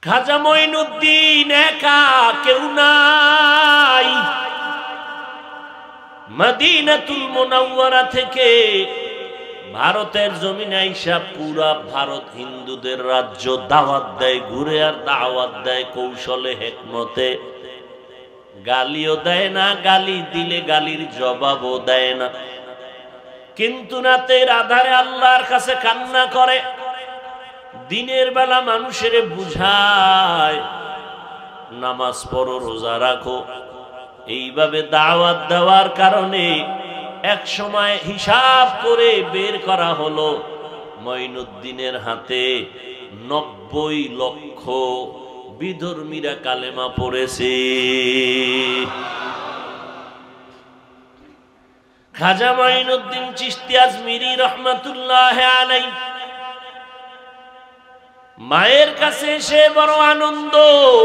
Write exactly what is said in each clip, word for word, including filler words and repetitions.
খাজা মঈনুদ্দিন একা, কেউ নাই। মদিনাতুল মুনাওয়ারা থেকে ভারতের জমিনে আইসা পুরা ভারত হিন্দুদের রাজ্য দাওয়াত দেয়, ঘুরে আর দাওয়াত দেয় কৌশলে হিকমতে। গালিও দেয় না, গালি দিলে গালির জবাবও দেয় না। কিন্তু রাতের আধারে আল্লাহর কাছে কান্না করে, দিনের বেলা মানুষের বুঝায় নামাজ পড়ো, রোজা রাখো। এইভাবে দাওয়াত দেওয়ার কারণে এক সময় হিসাব করে বের করা হলো মঈনুদ্দিনের হাতে নব্বই লক্ষ বিধর্মীরা কালেমা পড়েছে। খাজা মঈনুদ্দিন চিশতি আজমিরি রহমাতুল্লাহ আলাইহি মায়ের কাছে এসে বড় আনন্দ।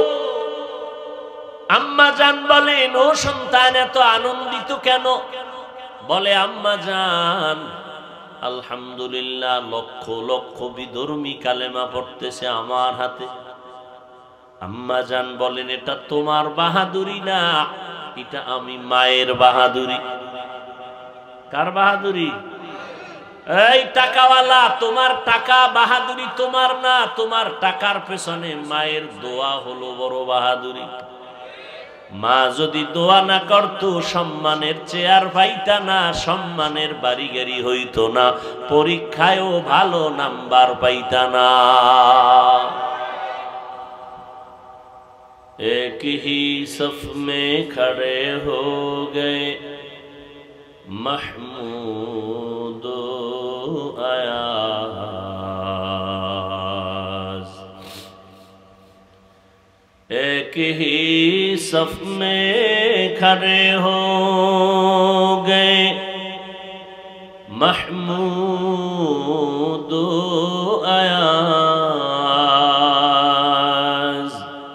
আম্মা জান বলেন, ও সন্তান এত আনন্দিত কেন? বলে, আম্মা জান আলহামদুলিল্লাহ লক্ষ লক্ষ বিধর্মী কালেমা পড়তেছে আমার হাতে। আম্মা জান বলেন, এটা তোমার বাহাদুরি না, এটা আমি মায়ের বাহাদুরি। কার বাহাদুরি? এই টাকাওয়ালা, তোমার টাকা বাহাদুরি তোমার না, তোমার টাকার পেছনে মায়ের দোয়া হলো বড় বাহাদুরি। মা যদি দোয়া না করত, সম্মানের চেয়ার পাইতা না, সম্মানের বাড়ি গাড়ি হইতো না, পরীক্ষায়ও ভালো নাম্বার পাইতা না। এক হি সফ মে খড়ে হো গয়ে महमूद अयाज, एक ही सफ में खड़े हो गए महमूद अयाज,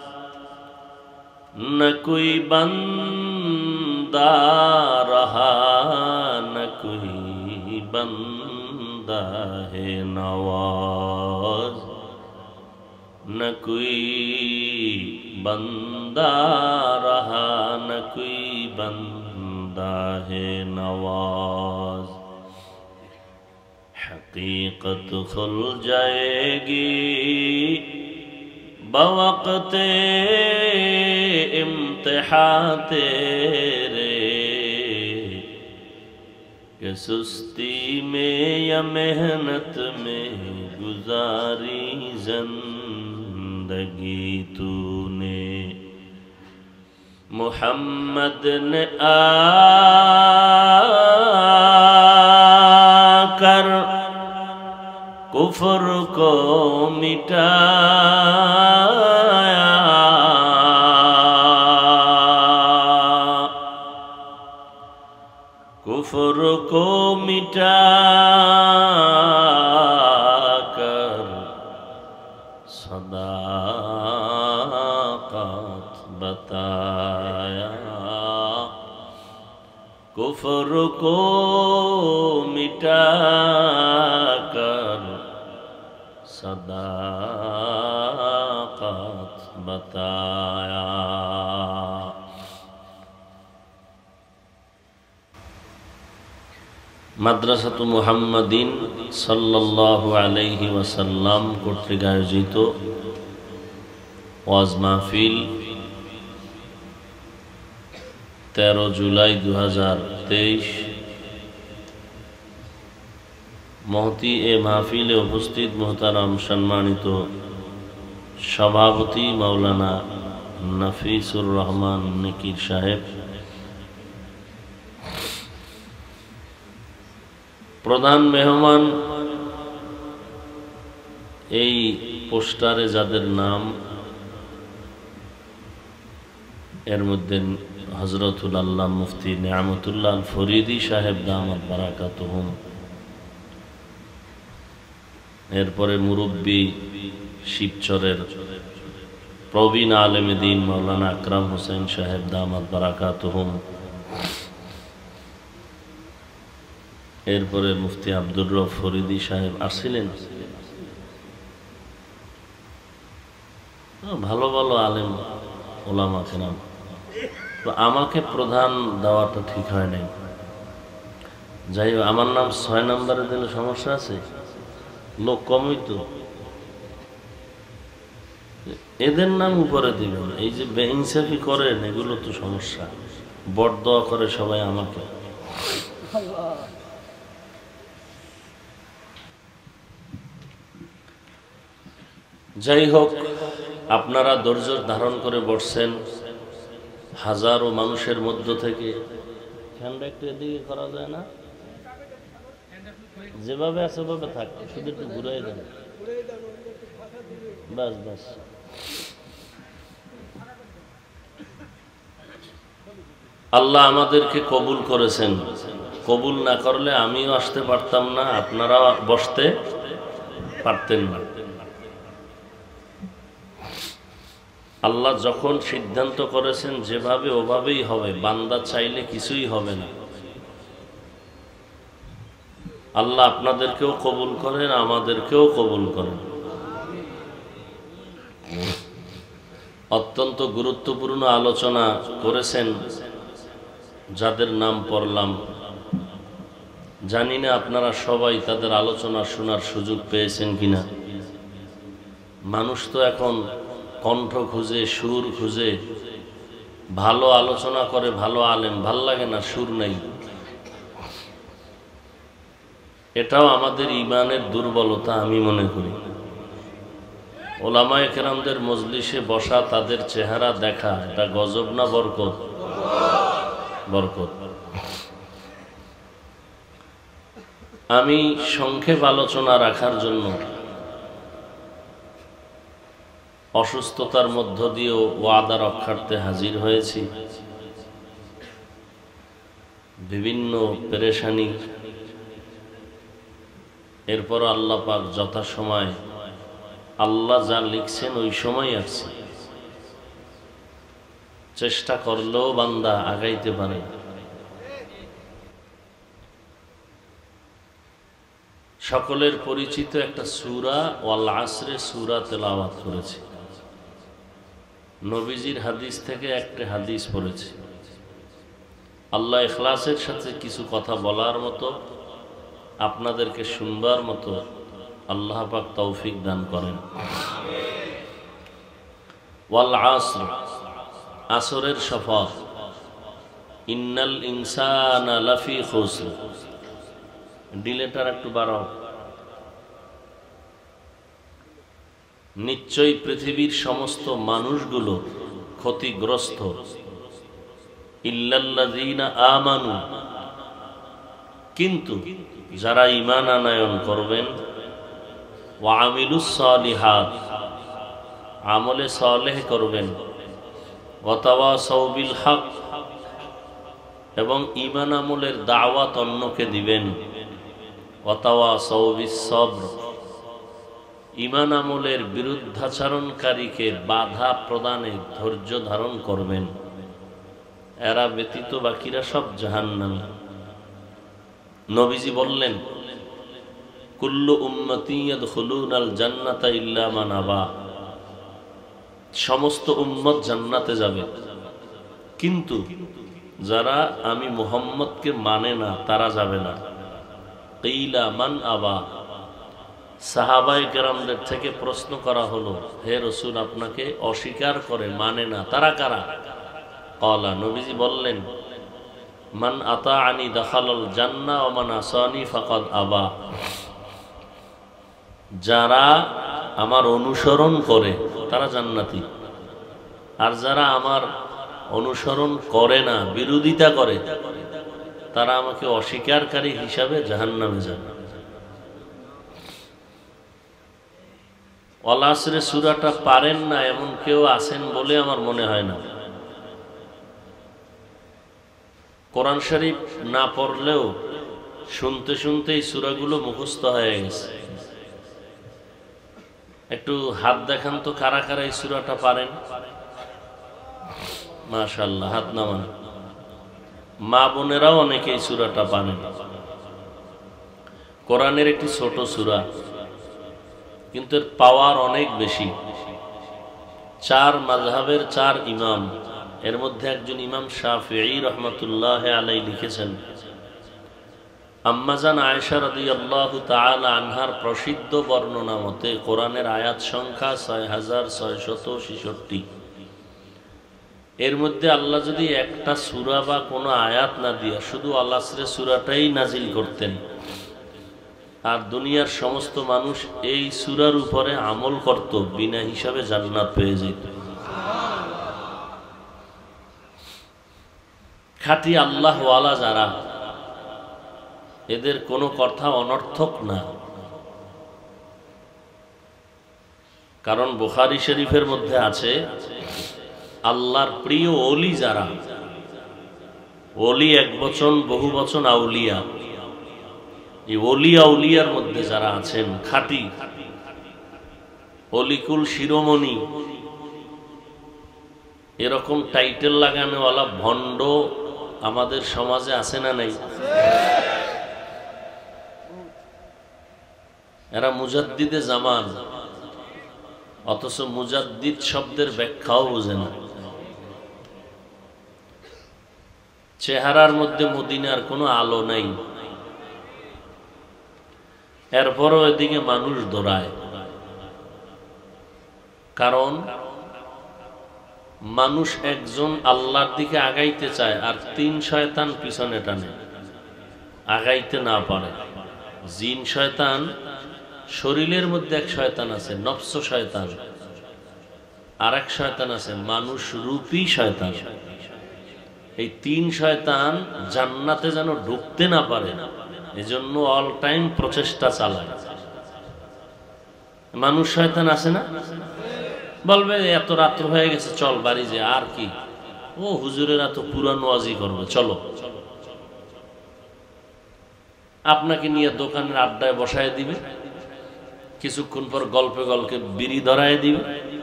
न कोई बंदा रहा न कोई बंदा है नवाज, न कोई बंदा रहा न कोई बंदा है नवाज। हकीकत खुल जाएगी बवक़्ते इम्तिहान तेरे, कि सुस्ती में या मेहनत में गुजारी जिंदगी तूने। मुहम्मद ने आकर कुफ्र को मिटाया, कुफ्र को मिटा कर सदाकत बताया, कुफ्र को मिटा कर सदाकत बताया। মাদ্রাসাতু মুহাম্মাদিন সাল্লাল্লাহু আলাইহি ওয়াসাল্লাম কর্তৃক আয়োজিত ওয়াজ মাহফিল তেরো জুলাই দুই হাজার তেইশ। মহতি এ মাহফিলে উপস্থিত মোহতারাম সম্মানিত সভাপতি মাওলানা নাফিসুর রহমান নিকির সাহেব, প্রধান মেহমান এই পোস্টারে যাদের নাম, এর মধ্যে হযরতুল আল্লাহ মুফতি নিয়ামতুল্লাহ আল ফরিদি সাহেব দামাত বারাকাতুহুম, এরপরে মুরব্বী শিবচরের প্রবীণ আলেমে দ্বীন মাওলানা আকরাম হোসেন সাহেব দামাত বারাকাতুহুম, এরপরে মুফতি আব্দুর রব ফরিদি সাহেব আসছিলেন, ভালো ভালো আলেম ওলামা কেরাম, তো আমাকে প্রধান দেওয়াটা ঠিক হয় নাই। যাই হোক, আমার নাম ছয় নম্বরে দিলে সমস্যা আছে? লোক কমই তো, এদের নাম উপরে দিবেন। এই যে বেইনসাফি করেন, এগুলো তো সমস্যা। বরদোয়া করে সবাই আমাকে। যাই হোক, আপনারা ধৈর্য ধারণ করে বসছেন হাজারো মানুষের মধ্য থেকে। ফ্যানটা একটু এদিকে করা যায় না? যেভাবে আছে ওভাবে থাক, শুধু একটু ঘুরাই দেন। বাস বাস। আল্লাহ আমাদেরকে কবুল করেছেন। কবুল না করলে আমিও আসতে পারতাম না, আপনারা বসতে পারতেন না। আল্লাহ যখন সিদ্ধান্ত করেছেন যেভাবে ওভাবেই হবে, বান্দা চাইলে কিছুই হবে না। আল্লাহ আপনাদেরকেও কবুল করেন, আমাদেরকেও কবুল করেন। অত্যন্ত গুরুত্বপূর্ণ আলোচনা করেছেন যাদের নাম পড়লাম। জানি না আপনারা সবাই তাদের আলোচনা শোনার সুযোগ পেয়েছেন কিনা। মানুষ তো এখন কণ্ঠ খুঁজে, সুর খুঁজে, ভালো আলোচনা করে, ভালো আলেম ভাল লাগে না, সুর নেই। এটাও আমাদের ঈমানের দুর্বলতা আমি মনে করি। ওলামায়ে কেরামদের মজলিসে বসা, তাদের চেহারা দেখা, এটা গজব না বরকত? বরকত। আমি সংক্ষেপ আলোচনা রাখার জন্য অসুস্থতার মধ্য দিয়েও ওয়াদা রক্ষার্থে হাজির হয়েছি। বিভিন্ন পেরেশানি, এরপর আল্লাহ পাক যথাসময় আল্লাহ যা লিখছেন ওই সময় আসছে। চেষ্টা করলেও বান্দা আগাইতে পারে। সকলের পরিচিত একটা সূরা ওয়াল আসরে সূরা তেলাওয়াত করেছি। নবীজির হাদিস থেকে একটা হাদিস পড়েছি। আল্লাহ ইখলাসের সাথে কিছু কথা বলার মতো, আপনাদেরকে শুনবার মতো আল্লাহ পাক তৌফিক দান করেন। ওয়াল আসর, আসরের শপথ। ইন্নাল ইনসানা লাফি খুসর। ডিলেটার একটু বাড়াও। নিশ্চয়ই পৃথিবীর সমস্ত মানুষগুলো ক্ষতিগ্রস্ত। ইল্লাল্লাযীনা আমানু, কিন্তু যারা ঈমান আনয়ন করবেন, ওয়া আমিলুস সালিহাত, আমলে সালেহ করবেন, ওয়া তাওয়াসাউ বিল হক, এবং ঈমান আমলের দাওয়াত অন্যকে দিবেন, ওয়া তাওয়াসাউ বিস সবর, ঈমান আমলের বিরুদ্ধাচরণকারীকে বাধা প্রদানে ধৈর্য ধারণ করবেন। এরা ব্যতীত বাকিরা সব জাহান্নামী। নবীজি বললেন, কুল্লু উম্মতি ইয়াদখুলুনাল জান্নাতা ইল্লা মান আবা, সমস্ত উম্মত জান্নাতে যাবে, কিন্তু যারা আমি মুহাম্মদকে মানে না তারা যাবে না। কিলা মান আবা, সাহাবায়ে কেরামদের থেকে প্রশ্ন করা হলো, হে রাসূল, আপনাকে অস্বীকার করে, মানে না, তারা কারা? ক্বালা, নবীজি বললেন, মান আতাআনি দাখালাল জান্নাহ ওয়া মান আসানি ফাকাদ আবা, যারা আমার অনুসরণ করে তারা জান্নাতি, আর যারা আমার অনুসরণ করে না, বিরোধিতা করে, তারা আমাকে অস্বীকারকারী হিসাবে জাহান্নামে যাবে। ওয়াল আসরে সূরাটা পারেন না এমন কেউ আছেন বলে আমার মনে হয় না। কোরআন শরীফ না পড়লেও শুনতে শুনতে এই সূরাগুলো মুখস্থ হয়ে গেছে। একটু হাত দেখান তো, কারা কারা এই সূরাটা পারেন? মাশাআল্লাহ, হাত নামান। মা বোনেরাও অনেকে এই সূরাটা পারেন। কোরআনের একটি ছোট সূরা, কিন্তু এর পাওয়ার অনেক বেশি। চার মাযহাবের চার ইমাম, এর মধ্যে একজন ইমাম শাফিঈ রহমাতুল্লাহ আলাইহি লিখেছেন, আম্মাজান আয়েশা রাদিয়াল্লাহু তাআলা আনহার প্রসিদ্ধ বর্ণনা মতে কোরআনের আয়াত সংখ্যা ছয় হাজার ছয়শত ছেষট্টি। এর মধ্যে আল্লাহ যদি একটা সূরা বা কোনো আয়াত না দিয়া শুধু আল আসরের সূরাটাই নাজিল করতেন, আর দুনিয়ার সমস্ত মানুষ এই সূরার উপরে আমল করত, বিনা হিসাবে জান্নাত পেয়ে যেত। খাঁটি আল্লাহ ওয়ালা যারা, এদের কোনো কথা অনর্থক না। কারণ বুখারী শরীফের মধ্যে আছে, আল্লাহর প্রিয় ওলি যারা, ওলি এক বচন বহু বচন আউলিয়া, এই ওলি আউলিয়ার মধ্যে যারা আছেন খাঁটি অলিকুল শিরোমণি, এরকম টাইটেল লাগানোওয়ালা ভণ্ড আমাদের সমাজে আছে না নাই? এরা মুজাদ্দিদে জামান, অথচ মুজাদ্দিদ শব্দের ব্যাখ্যাও বোঝে না। চেহারার মধ্যে মদিনার কোনো আলো নাই, এরপরও এদিকে মানুষ দৌড়ায়। কারণ মানুষ একজন আল্লাহর দিকে আগাইতে চায়, আর তিন শয়তান পিছনে টানে, আগাইতে না পারে। জিন শয়তান, শরীরের মধ্যে এক শয়তান আছে নফস শয়তান, আর এক শয়তান আছে মানুষ রূপী শয়তান। এই তিন শয়তান জান্নাতে যেন ঢুকতে না পারে, এজন্য অল টাইম প্রচেষ্টা চালায়। মানুষ শয়তান আছে না, বলবে এত রাত্র হয়ে গেছে, চল বাড়ি যে, আর কি ও হুজুরেরা তো পুরান ওয়াজি করবে, চলো। আপনাকে নিয়ে দোকানের আড্ডায় বসায় দিবে, কিছুক্ষণ পর গল্পে গল্পে বিড়ি ধরায় দিবে।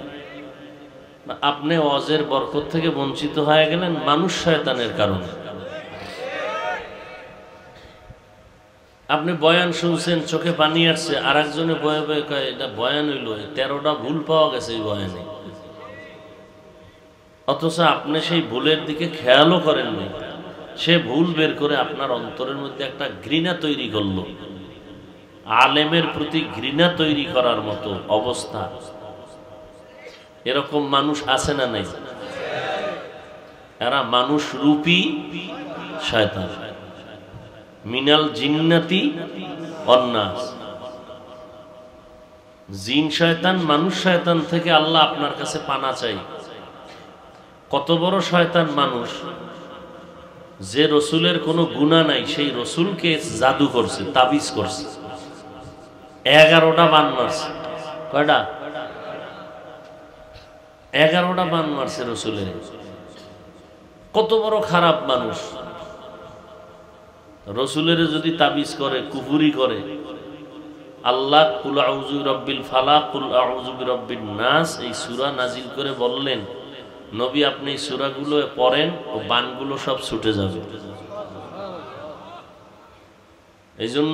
আপনি ওয়াজের বরকত থেকে বঞ্চিত হয়ে গেলেন মানুষ শয়তানের কারণে। আপনি বয়ান শুনছেন, চোখে পানি আসছে, আর একজনে বয়ে বয়ে কয় এটা বয়ান হইল, তেরোটা ভুল পাওয়া গেছে এই বয়ানে, অথচ আপনি সেই ভুলের দিকে খেয়ালও করেননি। সে ভুল বের করে আপনার অন্তরের মধ্যে একটা ঘৃণা তৈরি করলো। আলেমের প্রতি ঘৃণা তৈরি করার মতো অবস্থা, এরকম মানুষ আছে না নাই? এরা মানুষ রূপী শয়তান, মিনাল জিন্নাতি অন্নাস। জিন শয়তান মানুষ শয়তান থেকে আল্লাহ আপনার কাছে পানা চাই। কত বড় শয়তান মানুষ, যে রসুলের কোনো গুনাহ নাই সেই রসুলকে জাদু করছে, তাবিজ করছে, এগারোটা বান মারছে। কয়টা? এগারোটা বান মারছে রসুলের। কত বড় খারাপ মানুষ। রসুলের যদি তাবিজ করে, কুফুরি করে, আল্লাহ কুল আউযু বিরব্বিল ফালাক কুল আউযু বিরব্বিন নাস এই সূরা নাজিল করে বললেন, নবী আপনি এই সূরাগুলো পড়েন ও বানগুলো সব ছুটে যাবে। এই জন্য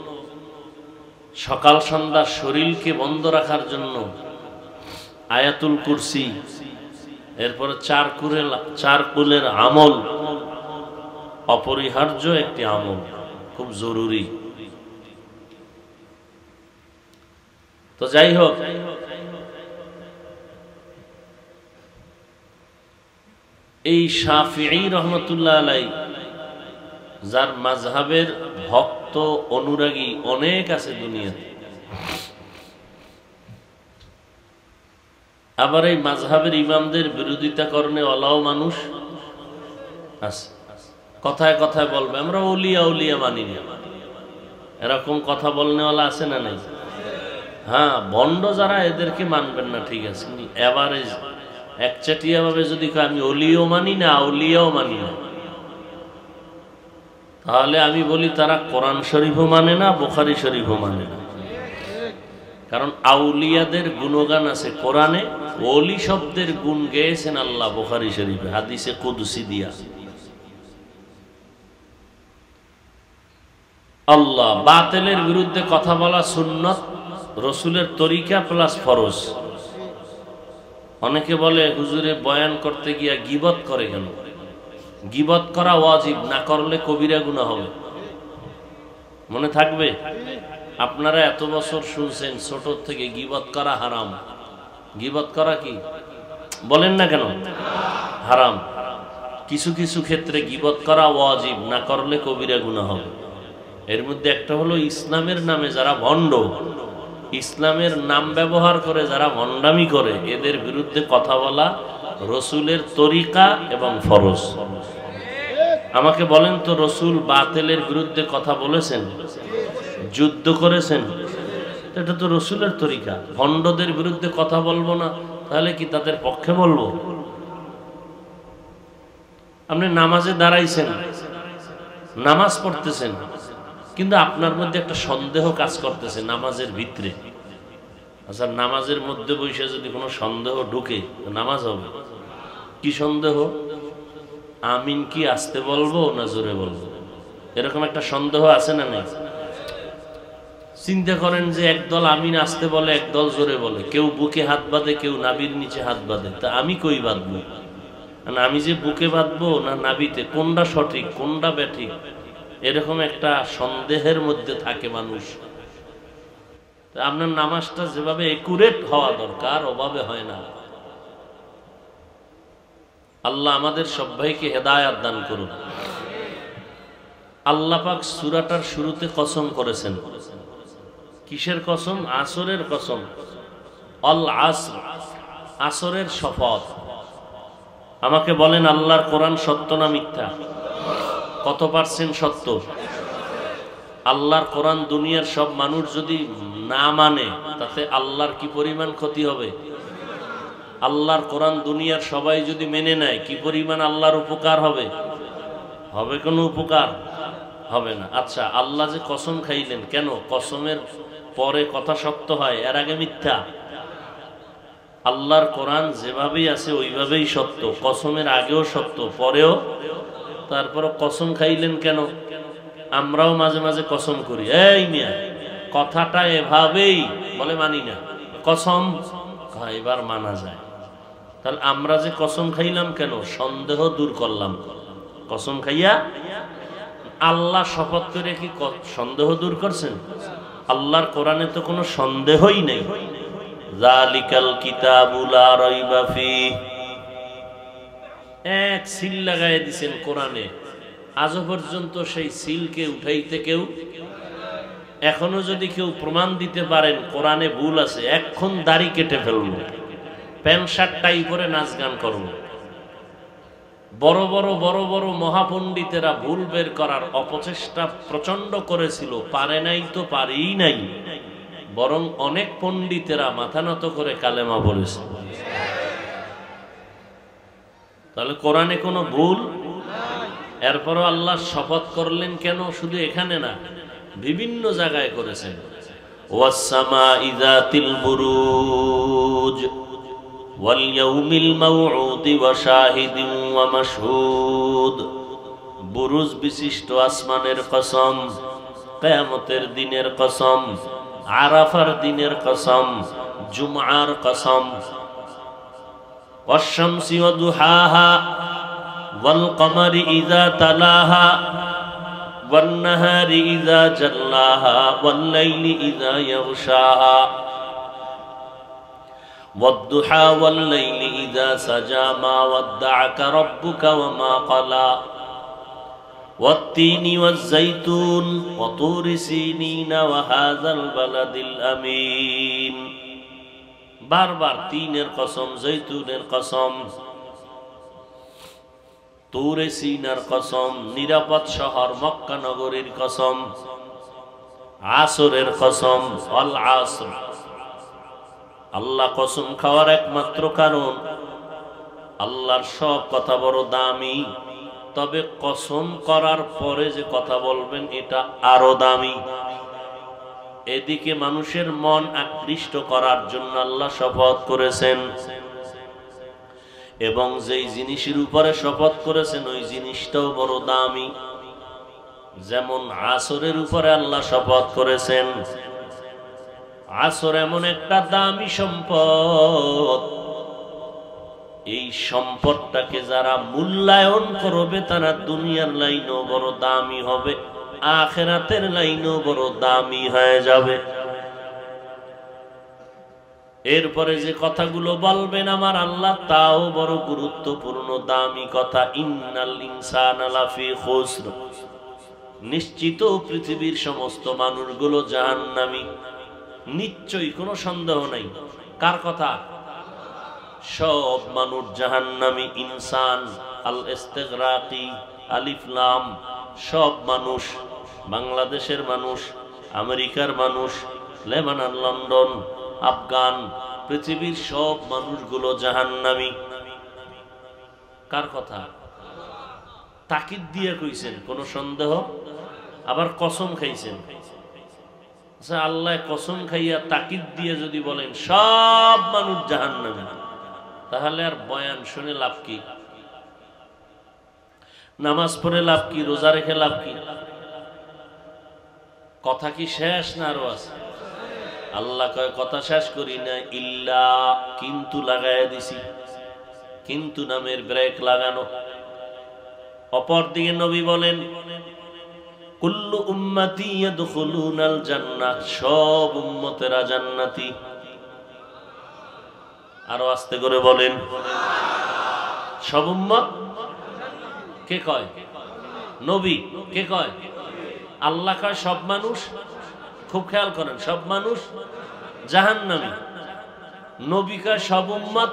সকাল সন্ধ্যা শরীরকে বন্ধ রাখার জন্য আয়াতুল কুরসি, এরপরে চার কুলের চার কুলের আমল অপরিহার্য একটি আমল, খুব জরুরি। তো যাই হোক, এই শাফিঈ রহমতুল্লাহ আলাইহি যার মাযহাবের ভক্ত অনুরাগী অনেক আছে দুনিয়াতে, আবার এই মাযহাবের ইমামদের বিরোধিতা করনে ওলাও মানুষ আছে। কথায় কথায় বলবে আমরা ওলিয়া উলিয়া মানি না, এরকম কথা বলনেওয়ালা আছে না নাই? হ্যাঁ, ভণ্ড যারা এদেরকে মানবেন না, ঠিক আছে, এভারেজ একচাটিয়া ভাবে যদি আমি ওলিও মানি না আউলিয়াও মানি না, তাহলে আমি বলি তারা কোরআন শরীফও মানে না, বুখারী শরীফও মানে না। কারণ আউলিয়াদের গুণগান আছে কোরআনে, ওলি শব্দের গুণ গেয়েছেন আল্লাহ বুখারী শরীফে হাদিসে কুদসি দিয়া। আল্লাহ বাতিলের বিরুদ্ধে কথা বলা সুন্নত, রসুলের তরিকা প্লাস ফরজ। অনেকে বলে হুজুরে বয়ান করতে গিয়া গীবত করে কেন? গীবত করা ওয়াজিব, না করলে কবিরা গুনাহ হবে। মনে থাকবে? আপনারা এত বছর শুনছেন ছোট থেকে গীবত করা হারাম। গীবত করা কি বলেন না কেন? হারাম। কিছু কিছু ক্ষেত্রে গীবত করা ওয়াজিব, না করলে কবিরা গুনাহ হবে। এর মধ্যে একটা হলো ইসলামের নামে যারা ভণ্ড, ইসলামের নাম ব্যবহার করে যারা ভণ্ডামি করে, এদের বিরুদ্ধে কথা বলা রসুলের তরিকা এবং ফরজ। আমাকে বলেন তো, রসুল বাতিলের বিরুদ্ধে কথা বলেছেন, যুদ্ধ করেছেন? এটা তো রসুলের তরিকা। ভণ্ডদের বিরুদ্ধে কথা বলবো না, তাহলে কি তাদের পক্ষে বলবো? আপনি নামাজে দাঁড়াইছেন, নামাজ পড়তেছেন, কিন্তু আপনার মধ্যে একটা সন্দেহ কাজ করতেছে নামাজের ভিতরে। আচ্ছা, নামাজের মধ্যে বসে যদি কোনো সন্দেহ ঢুকে, নামাজ হবে কি? সন্দেহ, আমিন কি আস্তে বলবো না জোরে বলবো? এরকম একটা সন্দেহ আছে না নেই? চিন্তা করেন যে একদল আমিন আস্তে বলে, একদল জোরে বলে, কেউ বুকে হাত বাঁধে, কেউ নাভির নিচে হাত বাঁধে। তা আমি কই বাঁধবো? আমি যে বুকে বাঁধবো না নাভিতে, কোনটা সঠিক কোনটা ব্যাঠিক? এরকম একটা সন্দেহের মধ্যে থাকে মানুষ। আপনার নামাজটা যেভাবে একুরেট হওয়া দরকার ওভাবে হয় না। আল্লাহ আমাদের সবাইকে হেদায়েত দান করুন। আল্লাহ পাক সূরাটার শুরুতে কসম করেছেন। কিসের কসম? আসরের কসম। আল আসর, আসরের শপথ। আমাকে বলেন, আল্লাহর কোরআন সত্য না মিথ্যা? কত পার্সেন্ট সত্য? আল্লাহর কোরআন দুনিয়ার সব মানুষ যদি না মানে, তাতে আল্লাহর কি পরিমাণ ক্ষতি হবে? আল্লাহর কোরআন দুনিয়ার সবাই যদি মেনে নেয়, কি পরিমাণ আল্লাহর উপকার হবে? হবে কোনো উপকার? হবে না। আচ্ছা, আল্লাহ যে কসম খাইলেন, কেন? কসমের পরে কথা সত্য হয়, এর আগে মিথ্যা। আল্লাহর কোরআন যেভাবেই আছে ওইভাবেই সত্য, কসমের আগেও সত্য, পরেও। তারপর কসম খাইলেন কেন? আমরাও মাঝে মাঝে কসম করি, এই মিয়া কথাটা এভাবেই বলে, মানি না। কসম এবার মানা যায়। তাহলে আমরা যে কসম খাইলাম কেন? সন্দেহ দূর করলাম কসম খাইয়া। আল্লাহ শপথ করে কি সন্দেহ দূর করছেন? আল্লাহর কোরআনে তো কোনো সন্দেহই নেই। যালিকাল কিতাবু লা রাইবা ফিহি, এক সিল লাগাই দিয়েছেন কোরআনে। আজও পর্যন্ত সেই সিলকে উঠাইতে কেউ, এখনো যদি কেউ প্রমাণ দিতে পারেন কোরআনে ভুল আছে, এখন দাড়ি কেটে ফেলবো, প্যান্ট শার্ট টাই পরে নাচ গান করবো। বড় বড় বড় বড় মহাপণ্ডিতেরা ভুল বের করার অপচেষ্টা প্রচন্ড করেছিল, পারে নাই তো পারেই নাই, বরং অনেক পণ্ডিতেরা মাথা নত করে কালেমা বলেছে। তাহলে কোরআনে কোনো ভুল? এরপরও আল্লাহ শপথ করলেন কেন? শুধু এখানে না, বিভিন্ন জায়গায় করেছেন। ওয়াস-সামা'i যাতিল বুরুজ ওয়াল ইয়াউমিল মাউউদি ওয়া শাহিদিন ওয়া মাশহুদ। বুরুজ বিশিষ্ট আসমানের কসম, কিয়ামতের দিনের কসম, আরাফার দিনের কসম, জুমআর কসম। ওয়াশ-শামসি ওয়া দুহাহা ওয়াল কমারি ইযা তালাহা ওয়ান নাহারি ইযা জাল্লাহা ওয়াল লাইলি ইযা ইয়াগশাহা ওয়াদ-দুহা ওয়াল লাইলি ইযা সাজা মা ওয়াদ্দা'আকা রাব্বুকা ওয়া মা ক্বালা ওয়াত-তিনি ওয়াজ-যাইতুন ওয়া তুরি সিনিনা ওয়া হাযাল বালাদিল আমিন। বারবার তিনের কসম, জৈতুনের কসম, তুরে সিনার কসম, নিরাপদ শহর মক্কা নগরীর কসম, আসরের কসম, আল আসর। আল্লাহ কসম খাওয়ার একমাত্র কারণ, আল্লাহর সব কথা বড় দামি, তবে কসম করার পরে যে কথা বলবেন এটা আরো দামি। এদিকে মানুষের মন আকৃষ্ট করার জন্য আল্লাহ শপথ করেছেন, এবং যেই জিনিসের উপরে শপথ করেছেন ওই জিনিসটাও বড় দামি। যেমন আসরের উপরে আল্লাহ শপথ করেছেন। আসর এমন একটা দামি সম্পদ, এই সম্পদটাকে যারা মূল্যায়ন করবে তারা দুনিয়ার লাইনও বড় দামি হবে, আখিরাতের লাইনও বড় দামি হয়ে যাবে। এরপরে যে কথাগুলো বলবেন আমার আল্লাহ তাও বড় গুরুত্বপূর্ণ দামি কথা। ইন্নাল ইনসানা লাফি খুসর, নিশ্চিত পৃথিবীর সমস্ত মানুষগুলো জাহান্নামী, নিশ্চয়ই কোনো সন্দেহ নাই। কার কথা? সব মানুষ জাহান্নামী। ইনসান আল ইস্তিগরাকি আলিফ লাম, সব মানুষ, বাংলাদেশের মানুষ, আমেরিকার মানুষ, লেবানন, লন্ডন, আফগান, পৃথিবীর সব মানুষগুলো জাহান্নামী। কার কথা? তাকিদ দিয়ে কইছেন, কোনো সন্দেহ। আবার কসম খাইছেন। আচ্ছা, আল্লাহ কসম খাইয়া তাকিদ দিয়ে যদি বলেন সব মানুষ জাহান্নামী, তাহলে আর বয়ান শুনে লাভ কি? নামাজ পড়ে লাভ কি? রোজা রেখে লাভ কি? কথা কি শেষ না আরো আছে? আল্লাহ কয় কথা শেষ করি না, ইল্লা, কিন্তু লাগাইয়া দিছি, কিন্তু নামের ব্রেক লাগানো। অপর দিকে নবী বলেন কুল্লু উম্মতি ইয়াদখুলুনাল জান্নাহ, সব উম্মতেরা জান্নাতি। আরো আস্তে করে বলেন, সব উম্মত। কে কয়? নবী। কে কয়? আল্লাহ কয় সব মানুষ। খুব খেয়াল করেন, সব মানুষ জাহান্নামী। নবী কয় সব উম্মত।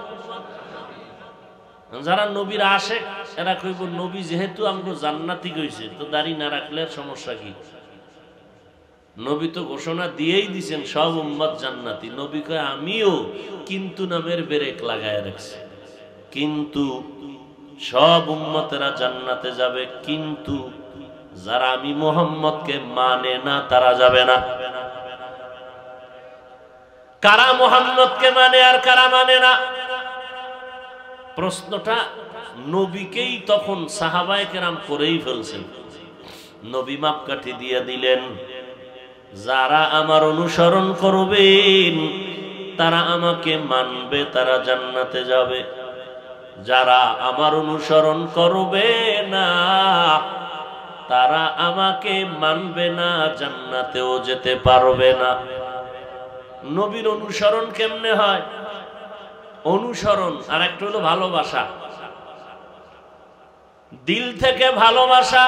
যারা নবীর আশেক এরা কইব নবী যেহেতু আমগো জান্নাতি কইছে, তো দাড়ি না রাখলে সমস্যা কি? নবী তো ঘোষণা দিয়েই দিছেন সব উম্মত জান্নাতি। নবী কয় আমিও কিন্তু নামের ব্রেক লাগায় রাখছি, কিন্তু সব উম্মতেরা জান্নাতে যাবে, কিন্তু যারা আমি মুহাম্মদকে মানে না তারা যাবে না। কারা মুহাম্মদকে মানে আর কারা মানে না? প্রশ্নটা নবীকেই তখন সাহাবায়ে কেরাম করেই ফেলছেন। নবী মাপকাঠি দিয়ে দিলেন, যারা আমার অনুসরণ করবেন তারা আমাকে মানবে, তারা জান্নাতে যাবে। যারা আমার অনুসরণ করবে না তারা আমাকে মানবে না, জান্নাতেও যেতে পারবে না। নবীর অনুসরণ কেমনে হয়? অনুসরণ আর একটা হলো ভালোবাসা, দিল থেকে ভালোবাসা।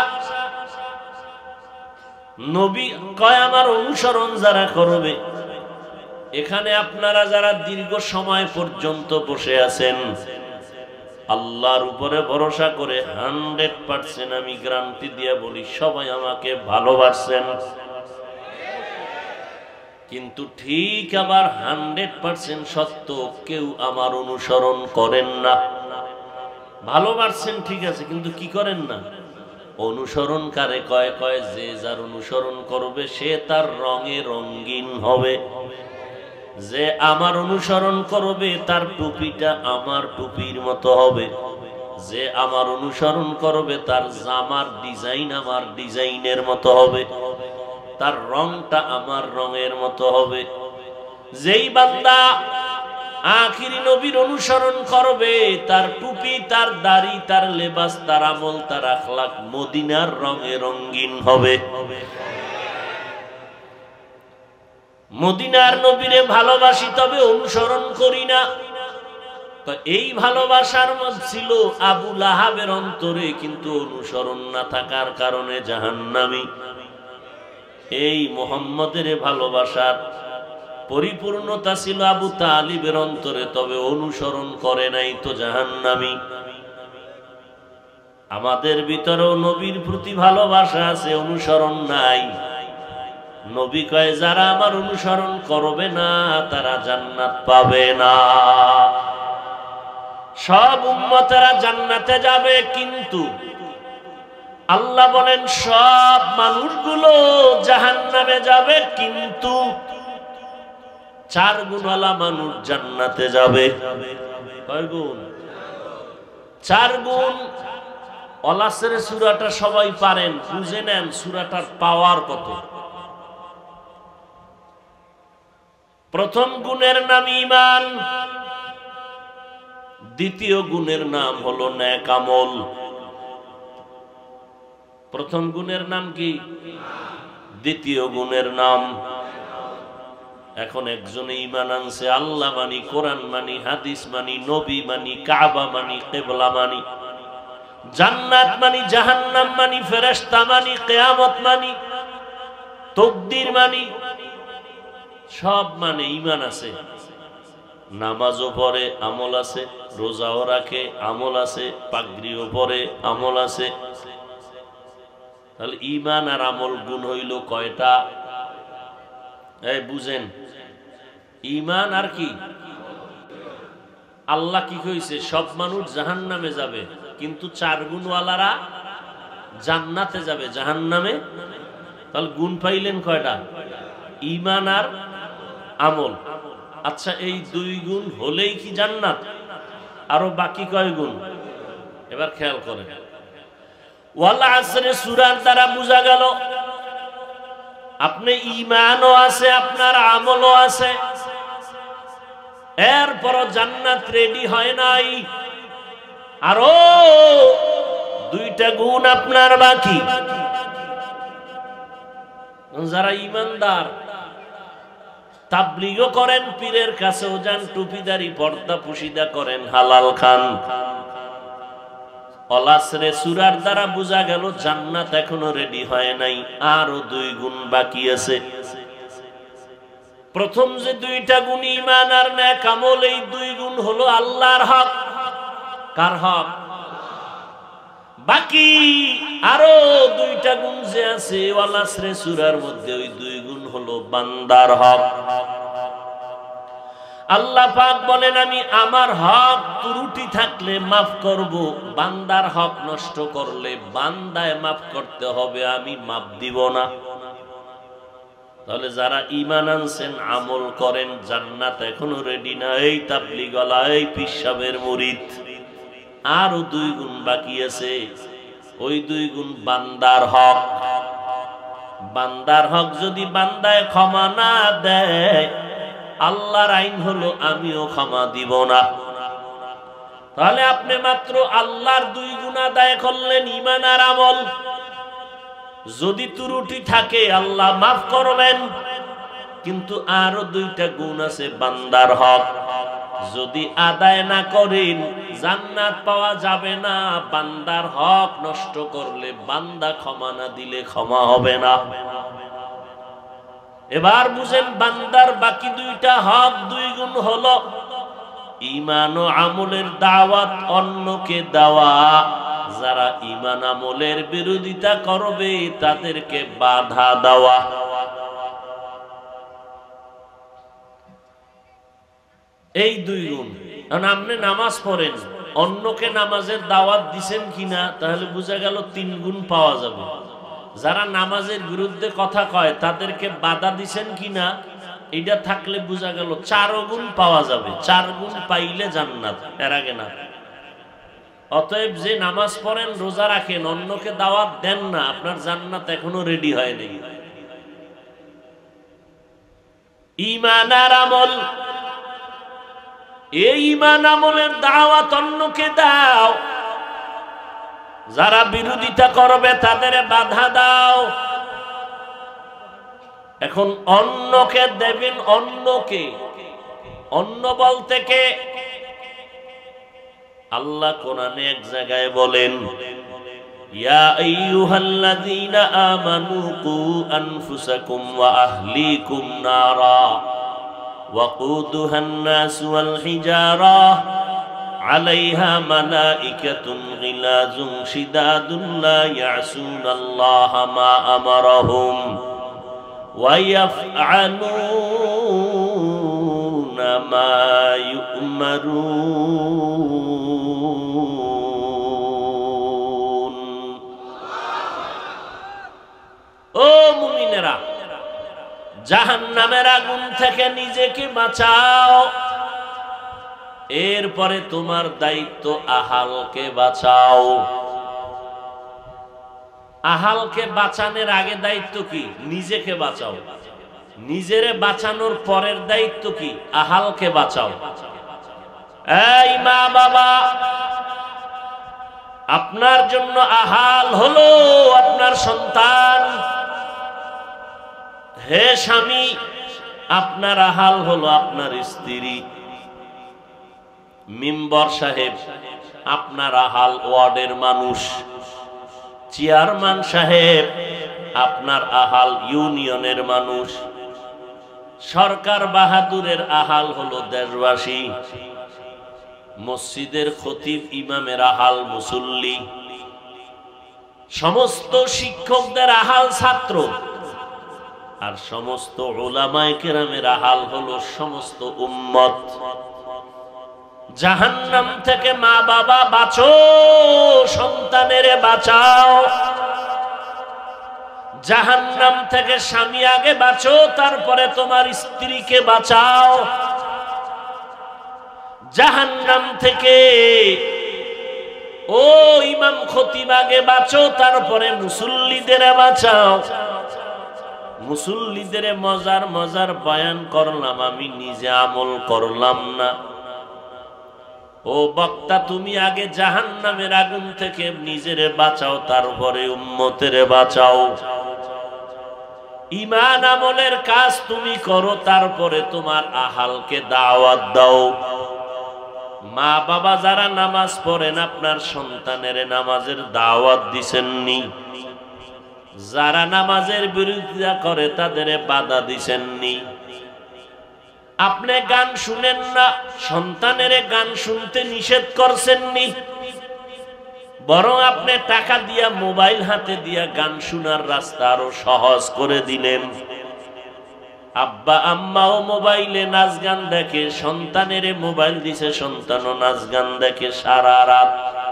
নবী কয় আমার অনুসরণ যারা করবে। এখানে আপনারা যারা দীর্ঘ সময় পর্যন্ত বসে আছেন, আল্লাহর উপরে ভরসা করে হান্ড্রেড পার্সেন্ট আমি গ্যারান্টি দিয়ে বলি সবাই আমাকে ভালোবাসেন। কিন্তু ঠিক আবার হান্ড্রেড পার্সেন্ট সত্য কেউ আমার অনুসরণ করেন না। ভালোবাসছেন ঠিক আছে, কিন্তু কি করেন না? অনুসরণ কারে কয়? কয় যে যার অনুসরণ করবে সে তার রঙে রঙিন হবে। যে আমার অনুসরণ করবে তার টুপিটা আমার টুপির মতো হবে। যে আমার অনুসরণ করবে তার জামার ডিজাইন আমার ডিজাইনের মতো হবে, তার রংটা আমার রঙের মতো হবে। যেই বান্দা আখিরি নবীর অনুসরণ করবে তার টুপি, তার দাড়ি, তার লেবাস, তার আমল, তার আখলাক মদিনার রঙে রঙিন হবে। মদিনার নবীরে ভালোবাসি তবে অনুসরণ করি না। এই ভালোবাসার মধ্যে ছিল আবু লাহাবের অন্তরে, কিন্তু অনুসরণ না থাকার কারণে জাহান্নামী। এই মুহাম্মদের ভালোবাসার পরিপূর্ণতা ছিল আবু তালিবের অন্তরে, তবে অনুসরণ করে নাই, তো জাহান্নামী। আমাদের ভিতরেও নবীর প্রতি ভালোবাসা আছে, অনুসরণ নাই। নবী কয় যারা আমার অনুসরণ করবে না তারা জান্নাত পাবে না। সব উম্মতেরা জান্নাতে যাবে, কিন্তু আল্লাহ বলেন সব মানুষগুলো জাহান্নামে যাবে, কিন্তু চার গুণওয়ালা মানুষ জান্নাতে যাবে। কয় গুণ? চার গুণ। ওয়ালাসের সূরাটা সবাই পারেন, বুঝে নেন সূরাটার পাওয়ার কত। প্রথম গুণের নাম ঈমান, দ্বিতীয় গুণের নাম হলো নেক আমল। প্রথম গুণের নাম কি? দ্বিতীয় গুণের নাম। এখন একজনে ঈমান আনছে, আল্লাহ মানি, কোরআন মানি, হাদিস মানি, নবী মানি, কাবা মানি, কিবলা মানি, জান্নাত মানি, জাহান্নাম মানি, ফেরেশতা মানি, কিয়ামত মানি, তাকদীর মানি, সব মানে ঈমান আছে। নামাজও পড়ে, আমল আছে, রোজাও রাখে, আমল আছে, পাগড়িও পরে, আমল আছে। তাহলে ঈমান আর আমল গুণ হইল কয়টা? এই বুঝেন, ঈমান আর কি? আল্লাহ কি কইছে? সব মানুষ জাহান্নামে যাবে, কিন্তু চার গুণওয়ালারা জান্নাতে যাবে, জাহান্নামে। তাহলে গুণ পাইলেন কয়টা? ঈমান আর আমল। আচ্ছা, এই দুই গুণ হলেই কি জান্নাত? আরো বাকি কয় গুণ? এবার খেয়াল করেন। ওয়াল আসরে সূরার দ্বারা বোঝা গেল আপনি ঈমানও আছে, আপনার আমলও আছে, এরপর জান্নাত রেডি হয় নাই, আরো দুইটা গুণ আপনার বাকি। যারা ঈমানদার, তাবলীগও করেন, পীরের কাছেও যান, টুপিদারি পর্দা পুশিদা করেন, হালাল খান, অলাসরে সূরার দ্বারা বোঝা গেল জান্নাত এখনো রেডি হয় নাই, আরো দুই গুণ বাকি আছে। প্রথম যে দুইটা গুণ ঈমান আর নেক আমল, এই দুই গুণ হলো আল্লাহর হক। কার হক? বাকি আরো দুইটা গুণ যে আছে ওয়ালাসরে সূরার মধ্যে, ওই দুই গুণ হলো বান্দার হক। আল্লাহ পাক বলেন, আমি আমার হক ত্রুটি থাকলে মাফ করব, বান্দার হক নষ্ট করলে বান্দায় মাফ করতে হবে, আমি মাফ দিব না। তাহলে যারা ঈমান আনছেন, আমল করেন, জান্নাত এখনো রেডি না, এই তাবলীগওয়ালা, এই পীর সাহেবের মুরিদ, আরো দুই গুণ বাকি আছে। ওই দুই গুণ বান্দার হক। বান্দার হক যদি বান্দায় ক্ষমা না দেয়, আল্লাহর আইন হলো আমিও ক্ষমা দিব না। তাহলে আপনি মাত্র আল্লাহর দুই গুণ আদায় করলেন, ঈমান আর আমল। যদি ত্রুটি থাকে আল্লাহ মাফ করবেন, কিন্তু আরো দুইটা গুণ আছে বান্দার হক, যদি আদায় না করেন জান্নাত পাওয়া যাবে না। বান্দার হক নষ্ট করলে, বান্দা ক্ষমা না দিলে ক্ষমা হবে না। এবার বুঝেন, বান্দার বাকি দুইটা হক, দুই গুণ হলো ঈমান ও আমলের দাওয়াত অন্যকে দেওয়া, যারা ঈমান আমলের বিরোধিতা করবে তাদেরকে বাধা দেওয়া। এই দুই গুণ। কারণ আপনি নামাজ পড়েন, অন্যকে নামাজের দাওয়াত দিছেন কিনা, তাহলে বোঝা গেল তিন গুণ পাওয়া যাবে। যারা নামাজের বিরুদ্ধে কথা কয় তাদেরকে বাধা দিছেন কিনা, এটা থাকলে বোঝা গেল চার গুণ পাওয়া যাবে। চার গুণ পাইলে জান্নাত, এর আগে না। অতএব যে নামাজ পড়েন, রোজা রাখেন, অন্যকে দাওয়াত দেন না, আপনার জান্নাত এখনো রেডি হয়নি। ঈমান আর আমল, এই ঈমান আমলের দাওয়াত অন্যকে দাও, যারা বিরোধিতা করবে তাদের বাধা দাও। এখন অন্যকে দেবেন, অন্যকে, অন্য বলতে কে? আল্লাহ কোরআনে এক জায়গায় বলেন, ইয়া আইয়ুহাল্লাযীনা আমানু কু আনফুসাকুম ওয়া আহলিকুম নারা ওয়াকুদুহান নাস ওয়াল হিজারা আলাইহা মালাইকাতুন গিলাযুন শিদাদুন লা ইয়াসুনাল্লাহা মা আমারাহুম ওয়া ইয়াফআলুনা মা ইউমারুন। ও মুমিনেরা, জাহান্নামের আগুন থেকে নিজেকে বাঁচাও, এরপরে তোমার দায়িত্ব আহালকে বাঁচাও। আহালকে বাঁচানোর আগে দায়িত্ব কি? নিজেকে বাঁচাও। নিজেরে বাঁচানোর পরের দায়িত্ব কি? আহালকে বাঁচাও। এই মা বাবা, আপনার জন্য আহাল হলো আপনার সন্তান। হে স্বামী, আপনার আহাল হলো আপনার স্ত্রী। মেম্বার সাহেব, আপনার আহাল ওয়ার্ডের মানুষ। চেয়ারম্যান সাহেব, আপনার আহাল ইউনিয়নের মানুষ। সরকার বাহাদুরের আহাল হলো দেশবাসী। মসজিদের খতিব ইমামের আহাল মুসল্লি। সমস্ত শিক্ষকদের আহাল ছাত্র। আর সমস্ত উলামায়ে কেরামের আহাল হলো সমস্ত উম্মত। জাহান্নাম থেকে মা বাবা বাঁচো, সন্তানেরে বাঁচাও। জাহান্নাম থেকে স্বামী আগে বাঁচো, তারপরে তোমার স্ত্রীকে বাঁচাও। জাহান্নাম থেকে ও ইমাম খতিব আগে বাঁচো, তারপরে মুসল্লিদের বাঁচাও। মুসল্লিদের মজার মজার বয়ান করলাম, আমি নিজে আমল করলাম না। ও বক্তা, তুমি আগে জাহান্নামের আগুন থেকে নিজেরে বাঁচাও, তারপরে উম্মতের বাঁচাও। ঈমান আমলের কাজ তুমি করো, তারপরে তোমার আহালকে দাওয়াত দাও। মা বাবা যারা নামাজ পড়েন, আপনার সন্তানের নামাজের দাওয়াত দিছেননি। যারা নামাজের বিরোধিতা করে তাদের বাধা দিছেননি। আপনি গান শুনেন না, সন্তানের গান শুনতে নিষেধ করছেননি। বরং আপনি টাকা দিয়া মোবাইল হাতে দিয়া গান শোনার রাস্তা আরো সহজ করে দিলেন। আব্বা আম্মাও মোবাইলে নাচ গান দেখে, সন্তানের মোবাইল দিছে, সন্তানও নাচ গান দেখে সারা রাত।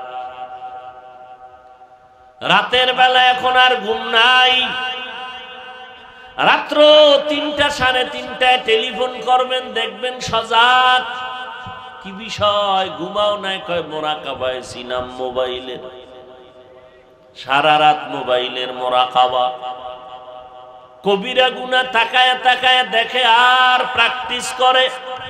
রাতের বেলা এখন আর ঘুম নাই। রাত্র তিনটা সাড়ে তিনটায় টেলিফোন করবেন, দেখবেন সজাগ। কি বিষয়? ঘুমাও নাই, কয় মোরাকাবায় ছিলাম মোবাইলে। সারা রাত মোবাইলের মোরাকাবা। কবিরা গুনাহ তাকায় তাকায় দেখে আর প্র্যাকটিস করে।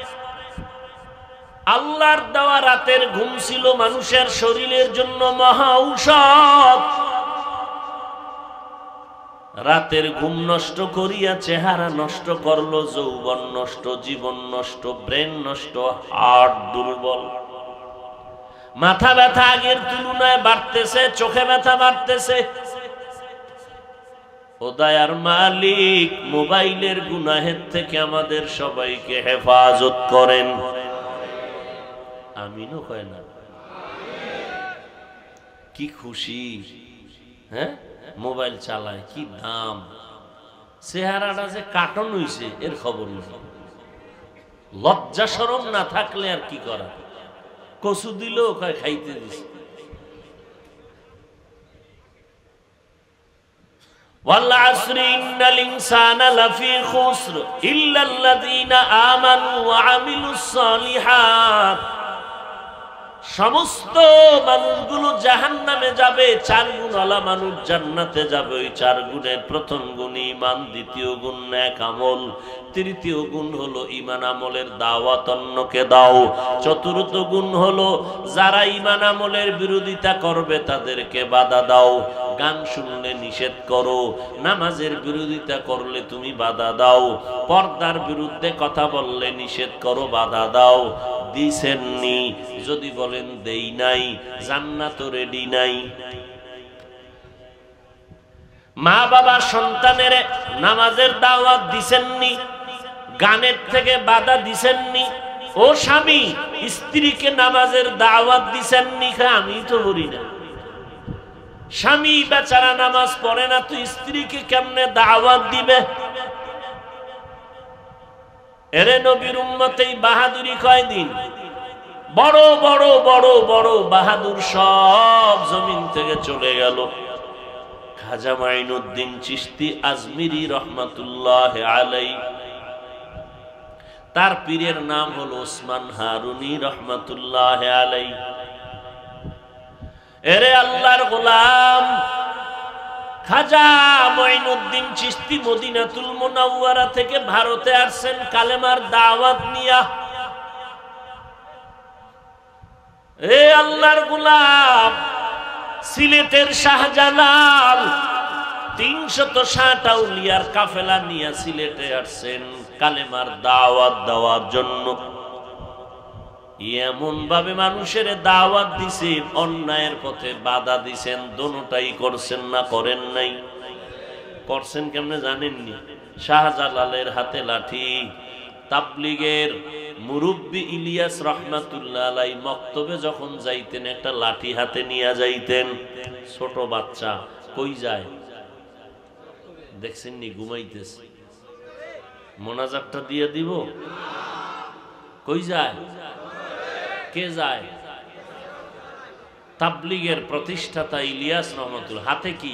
আল্লাহর দেওয়া রাতের ঘুম ছিল মানুষের শরীরের জন্য মহা ঔষধ। রাতের ঘুম নষ্ট করিয়া চেহারা নষ্ট করলো, যৌবন নষ্ট, জীবন নষ্ট, ব্রেন নষ্ট, হার্ট দুর্বল। মাথা ব্যথা আগের তুলনায় বাড়তেছে, চোখে ব্যথা বাড়তেছে। ও দয়ার মালিক, মোবাইলের গুনাহের থেকে আমাদের সবাইকে হেফাজত করেন। আমিনও কয় না? কি খুশি, হ্যাঁ? মোবাইল চালায়, কি দাম। চেহারাটা যে কাটন হইছে এর খবর নেই। লজ্জা শরম না থাকলে আর কি করা। কচু দিলেও কয় খাইতে দিছে। ওয়াল আসরি ইন্নাল ইনসানা লাফি খুসর ইল্লাল্লাযীনা আমানু ওয়া আমিলুস সালিহাত। সমস্ত মানুষগুলো জাহান্নামে যাবে, চার গুণওয়ালা মানুষ জান্নাতে যাবে। ওই চার গুণের প্রথম গুণ ঈমান, দ্বিতীয় গুণ নেক আমল, তৃতীয় গুণ হলো ঈমান আমলের দাওয়াত অন্যকে দাও, চতুর্থ গুণ হলো যারা ঈমান আমলের বিরোধিতা করবে তাদেরকে বাধা দাও। গান শুনলে নিষেধ করো, নামাজের বিরোধিতা করলে তুমি বাধা দাও, পর্দার বিরুদ্ধে কথা বললে নিষেধ করো, বাধা দাও। দিছেননি? যদি বলেন দেই নাই, জান্নাত রেডি নাই। মা বাবা সন্তানের নামাজের দাওয়াত দিছেননি, গানের থেকে বাধা দিছেননি। ও স্বামী, স্ত্রীকে নামাজের দাওয়াত দিছেননি। আমি তো বলি না, স্বামী বেচারা নামাজ পড়ে না, তুই স্ত্রীকে কেমনে দাওয়াত দিবে? এরে নবীর উম্মতেই বাহাদুরি কয়দিন। বড় বড় বড় বড় বাহাদুর সব জমিন থেকে চলে গেল। খাজা মাইনুদ্দিন চিশতি আজমিরি রহমাতুল্লাহ আলাইহি, তার পীরের নাম হলো ওসমান হারুনি রহমাতুল্লাহ আলাইহি। এরে আল্লাহর গোলাম, খাজা মাইনুদ্দিন চিশতি মদিনাতুল মুনাওয়ারা থেকে ভারতে আসছেন কালেমার দাওয়াত নিয়া। এ আল্লাহর গোলাম, সিলেটের শাহজালাল তিনশত ষাট আউলিয়ার কাফেলা নিয়ে সিলেটে আসছেন কালেমার দাওয়াত দেওয়ার জন্য। এমন ভাবে মানুষের দাওয়াত দিছেন, অন্যায়ের পথে বাধা দিছেন, দোনোটাই করছেন না করেন নাই? করছেন কেমনে জানেননি? শাহজালালের হাতে লাঠি। তাবলিগের মুরব্বী ইলিয়াস রহমাতুল্লাহ আলাই মক্তবে যখন যাইতেন একটা লাঠি হাতে নিয়ে যাইতেন। ছোট বাচ্চা কই যায় দেখছেন নি? ঘুমাইতেছে। মোনাজাতটা দিয়ে দিব। কই যায়? কে যায়? তাবলিগের প্রতিষ্ঠাতা ইলিয়াস রহমাতুল্লাহ। হাতে কি?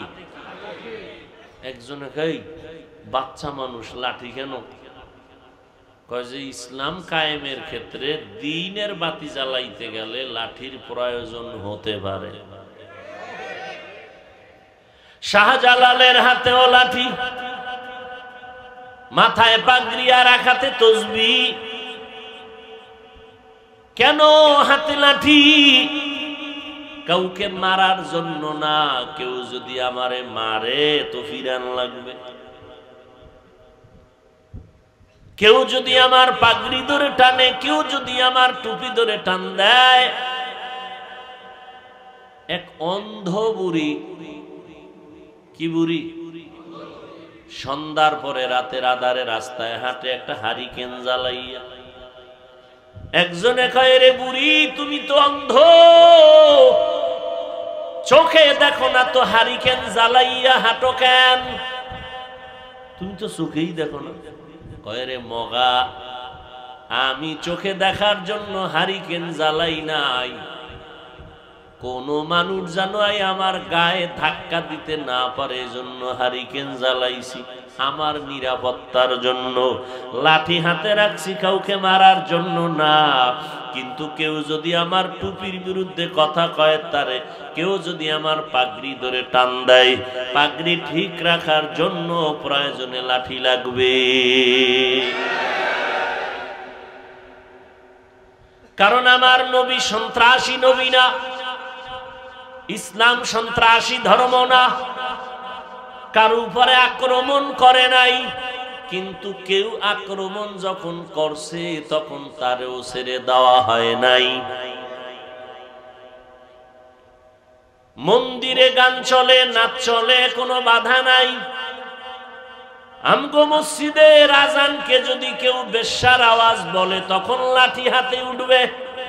একজনে কই বাচ্চা মানুষ লাঠি কেন? কয় যে ইসলাম কায়েমের ক্ষেত্রে দ্বীনের বাতি জ্বালাইতে গেলে লাঠির প্রয়োজন হতে পারে। শাহজালালের হাতেও লাঠি, মাথায় পাগড়ি আর এক হাতে তসবিহ। কেন হাতে লাঠি? কাউকে মারার জন্য না, কেউ যদি আমারে মারে তো ফিরান লাগবে। কেউ যদি আমার পাগড়ি ধরে টানে, কেউ যদি আমার টুপি ধরে টান দেয়। এক অন্ধ বুড়ি, কি বুড়ি, সন্ধ্যার পরে রাতের আধারে রাস্তায় হাঁটে একটা হারিকেন জ্বালাইয়া। একজনে কয় রে বুড়ি তুমি তো অন্ধ, চোখে দেখো না তো হারিকেন জ্বালাইয়া হাঁটো কেন? তুমি তো চোখেই দেখো না। কয় রে মগা, আমি চোখে দেখার জন্য হারিকেন জ্বালাই নাই, কোন মানুষ জানো আমার গায়ে ধাক্কা দিতে না পারে এজন্য হারিকেন জ্বালাইছি, আমার নিরাপত্তার জন্য। লাঠি হাতে রাখছি কাউকে মারার জন্য না। কিন্তু কেউ যদি আমার টুপির বিরুদ্ধে কথা কয় তারে, কেউ যদি আমার পাগড়ি ধরে টান দেয়, পাগড়ি ঠিক রাখার জন্য প্রয়োজনে লাঠি লাগবে। কারণ আমার নবী সন্ত্রাসী নবী না, ইসলাম সন্ত্রাসী ধর্ম না, কারো উপরে আক্রমণ করে নাই। কিন্তু কেউ আক্রমণ যখন করছে তখন তারেও ছেড়ে দেওয়া হয় নাই। মন্দিরে গান চলে, নাচ চলে, কোনো বাধা নাই। আমগো মসজিদের আজানকে যদি কেউ বেশ্যার আওয়াজ বলে তখন লাঠি হাতে উঠবে।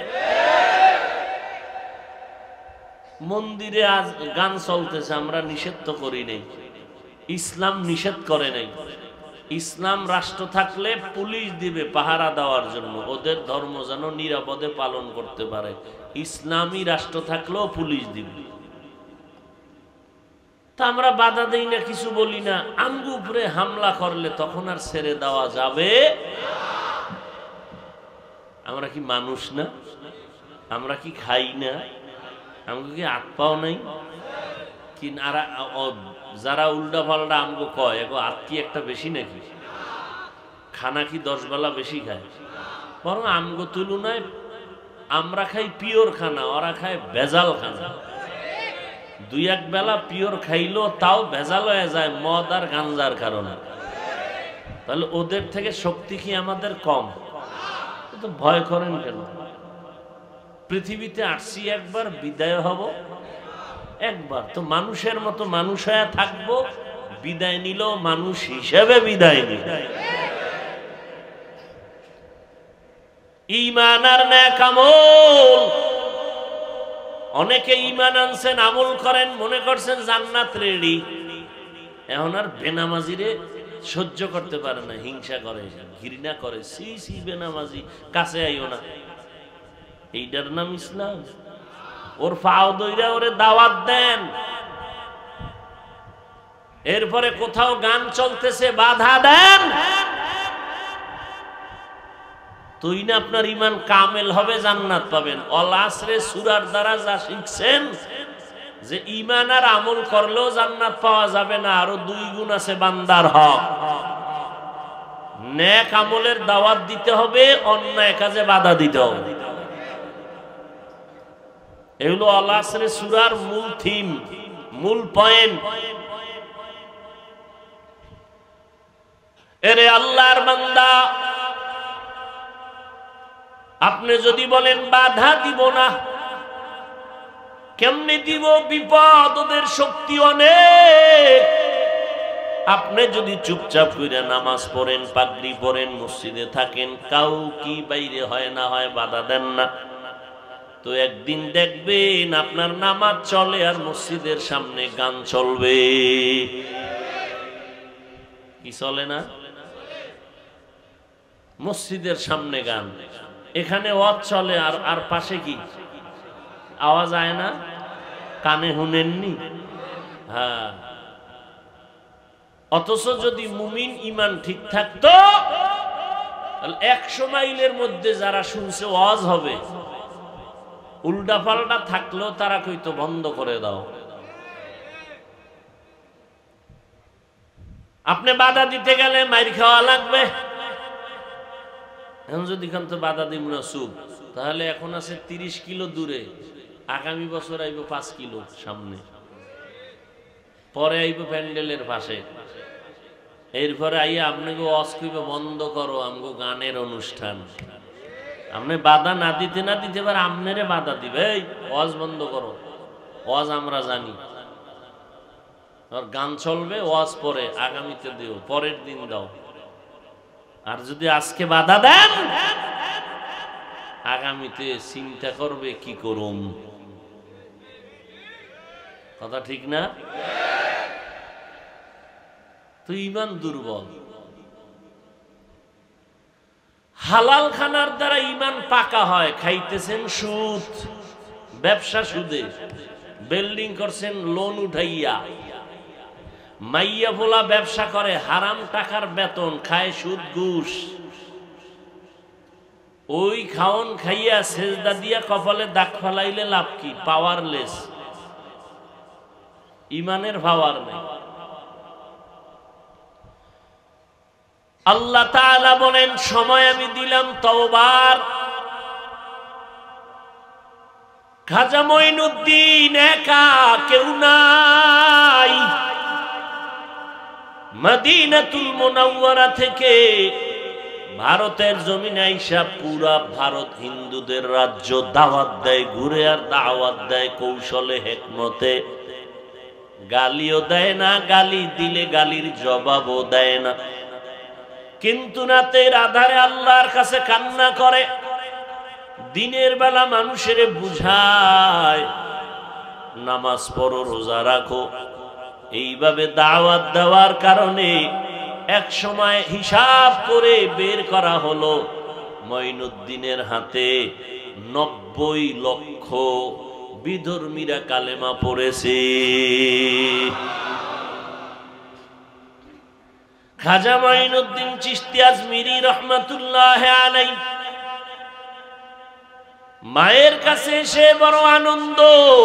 মন্দিরে আজ গান চলতেছে, আমরা নিষেধ তো করি নাই, ইসলাম নিষেধ করে নাই। ইসলাম রাষ্ট্র থাকলে পুলিশ দিবে পাহারা দেওয়ার জন্য, ওদের ধর্ম যেন নিরাপদে পালন করতে পারে। ইসলামী রাষ্ট্র থাকলেও পুলিশ দিবে। তা আমরা বাধা দেই না, কিছু বলি না। আমগো উপরে হামলা করলে তখন আর ছেড়ে দেওয়া যাবে? আমরা কি মানুষ না? আমরা কি খাই না? আমাকে কি হাত পাও নাই? কি যারা উল্টা পাল্টা আমগো কয় এগো হাত কি একটা বেশি নাকি? খানা কি দশ বেলা বেশি খায়? বরং আমগো তুলনায় আমরা খাই পিওর খানা, ওরা খায় ভেজাল খানা। দুই এক বেলা পিওর খাইলো তাও ভেজাল হয়ে যায় মদ আর গাঞ্জার কারণে। তাহলে ওদের থেকে শক্তি কি আমাদের কম? তো ভয় করেন কেন? পৃথিবীতে আসছি একবার, বিদায় হব একবার, তো মানুষের মতো মানুষ হয়ে থাকবো। বিদায় নিল মানুষ হিসেবে বিদায় নিল। ঈমান আর নেক আমল, অনেকে ঈমান আনছেন, আমল করেন, মনে করছেন জান্নাত রেডি। এখন আর বেনামাজিরে সহ্য করতে পারে না, হিংসা করে, ঘৃণা করে, সি সি বেনামাজি কাছে আইও না। এইটার নাম ইসলাম? ওর ফাও দইরা ওরে দাওয়াত দেন। এরপরে কোথাও গান চলতেছে বাধা দেন, তুই না আপনার ঈমান কামেল হবে, জান্নাত পাবেন। অল আসরে সূরার দ্বারা যা শিখছেন যে ঈমান আর আমল করলেও জান্নাত পাওয়া যাবে না, আরো দুই গুণ আছে বান্দার হক। নেক আমলের দাওয়াত দিতে হবে, অন্যায় কাজে বাধা দিতে হবে। এগুলো আল আসরের সূরার মূল থিম, মূল পয়েন্ট। এরে আল্লাহর বান্দা, আপনি যদি বলেন বাধা দিব না, কেমনে দিব? বিপদ, ওদের শক্তি অনেক। আপনি যদি চুপচাপ করে নামাজ পড়েন, পাগড়ি পড়েন, মসজিদে থাকেন, কাউ কি বাইরে হয় না হয় বাধা দেন না, তো একদিন দেখবেন আপনার নামাজ চলে আর মসজিদের সামনে গান চলবে। কি চলে না? মসজিদের সামনে গান, এখানে ওয়াজ চলে আর আর পাশে কি আওয়াজ আয় না? কানে শুনেননি? হ্যাঁ। অথচ যদি মুমিন ইমান ঠিক থাকতো, একশো মাইলের মধ্যে যারা শুনছে ওয়াজ হবে, উল্টা পাল্টা থাকলেও তারা কইতো বন্ধ করে দাও। আপনি বাধা দিতে গেলে মাইর খাওয়া লাগবে। এখন যদি খান তো বাধা দিব না চুপ, তাহলে এখন আছে তিরিশ কিলো দূরে, আগামী বছর আইব পাঁচ কিলো সামনে, পরে আইব প্যান্ডেলের পাশে, এরপরে আইয়া আপনাকে ওয়াজ কইবে বন্ধ করো, আমগো গানের অনুষ্ঠান। আপনি বাধা না দিতে না দিতে পারে আমনেরে বাধা দিবে, এই ওয়াজ বন্ধ করো, ওয়াজ আমরা জানি। আর গান চলবে, ওয়াজ পরে আগামীতে দিও, পরের দিন দাও। আর যদি আজকে বাধা দেন, আগামীতে চিন্তা করবে কি করুম। কথা ঠিক না? তো ইমান দুর্বল। হালাল খানার দ্বারা ইমান পাকা হয়। খাইতেছেন সুদ, ব্যবসা সুদে, বিল্ডিং করছেন লোন উঠাইয়া, মাইয়া ভোলা ব্যবসা করে, হারাম টাকার বেতন খায়, সুদ ঘুষ। ওই খাওন খাইয়া সেজদা দিয়া কপালে দাগ ফালাইলে লাভ কি? পাওয়ারলেস, ইমানের পাওয়ার নেই। আল্লাহ তাআলা বলেন, সময় আমি দিলাম তওবার। খাজা মঈনুদ্দিন একা, কেউ নাই। মদিনাতুল মুনাওয়ারা থেকে ভারতের জমিনে আইসা পুরা ভারত হিন্দুদের রাজ্য দাওয়াত দেয়, ঘুরে আর দাওয়াত দেয় কৌশলে, হেকমতে। গালিও দেয় না, গালি দিলে গালির জবাবও দেয় না, কিন্তু রাতের আধারে আল্লাহর কাছে কান্না করে, দিনের বেলা মানুষের বুঝায় নামাজ পড়ো, রোজা রাখো। এইভাবে দাওয়াত দেওয়ার কারণে এক সময় হিসাব করে বের করা হলো মঈনুদ্দিনের হাতে নব্বই লক্ষ বিধর্মীরা কালেমা পড়েছে। খাজা মঈনুদ্দিন চিশতি আজমিরি রহমাতুল্লাহ আলাইহি মায়ের কাছে এসে বড় আনন্দ।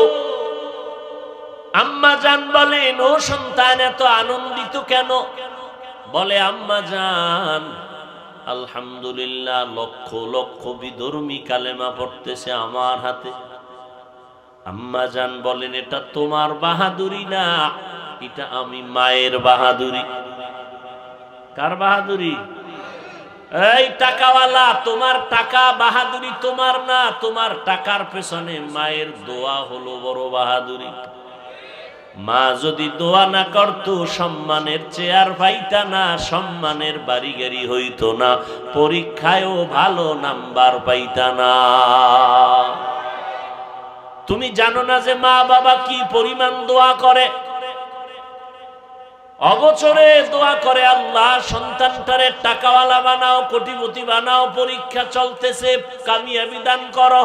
আম্মা জান বলেন, ও সন্তান এত আনন্দিত কেন? বলে, আম্মা জান আলহামদুলিল্লাহ, লক্ষ লক্ষ বিধর্মী কালেমা পড়তেছে আমার হাতে। আম্মা জান বলেন, এটা তোমার বাহাদুরি না, এটা আমি মায়ের বাহাদুরি। কার বাহাদুরি? এই টাকাওয়ালা, তোমার টাকা বাহাদুরি তোমার না, তোমার টাকার পেছনে মায়ের দোয়া হলো বড় বাহাদুরি। মা যদি দোয়া না করত, সম্মানের চেয়ার পাইতা না, সম্মানের বাড়ি গাড়ি হইতো না, পরীক্ষায়ও ভালো নাম্বার পাইতা না। তুমি জানো না যে মা বাবা কি পরিমাণ দোয়া করে? অগোচরে দোয়া করে, আল্লাহ সন্তানটারে টাকাওয়ালা বানাও, কোটিপতি বানাও, পরীক্ষা চলতেছে, কামিয়াবি দান করো।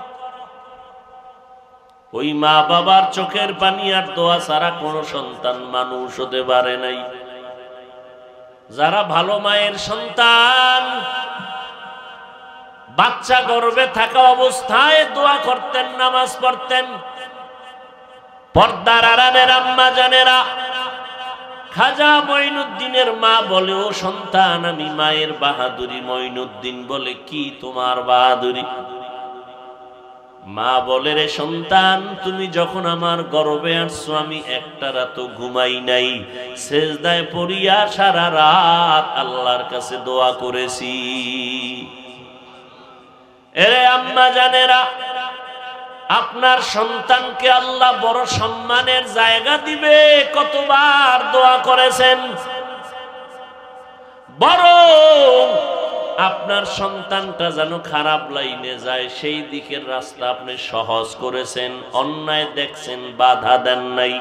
ওই মা বাবার চোখের পানি আর দোয়া ছাড়া কোন সন্তান মানুষ হতে পারে নাই। যারা ভালো মায়ের সন্তান, বাচ্চা গর্ভে থাকা অবস্থায় দোয়া করতেন, নামাজ পড়তেন। পর্দার আড়ালের আম্মা জানেরা, খাজা মঈনুদ্দিনের মা বলে, ও সন্তান আমি মায়ের বাহাদুরি। মঈনুদ্দিন বলে, কি তোমার বাহাদুরি? মা বলে, রে সন্তান, তুমি যখন আমার গর্ভে আসছো আমি একটা রাতও ঘুমাই নাই, সেজদায় পড়িয়া সারা রাত আল্লাহর কাছে দোয়া করেছি। এরে আম্মা জানেরা, আপনার সন্তানকে আল্লাহ বড় সম্মানের জায়গা দিবে, কতবার দোয়া করেছেন। বরং আপনার সন্তানটা যেন খারাপ লাইনে যায় সেই দিকের রাস্তা আপনি সহজ করেছেন, অন্যায় দেখছেন, বাধা দেন নাই।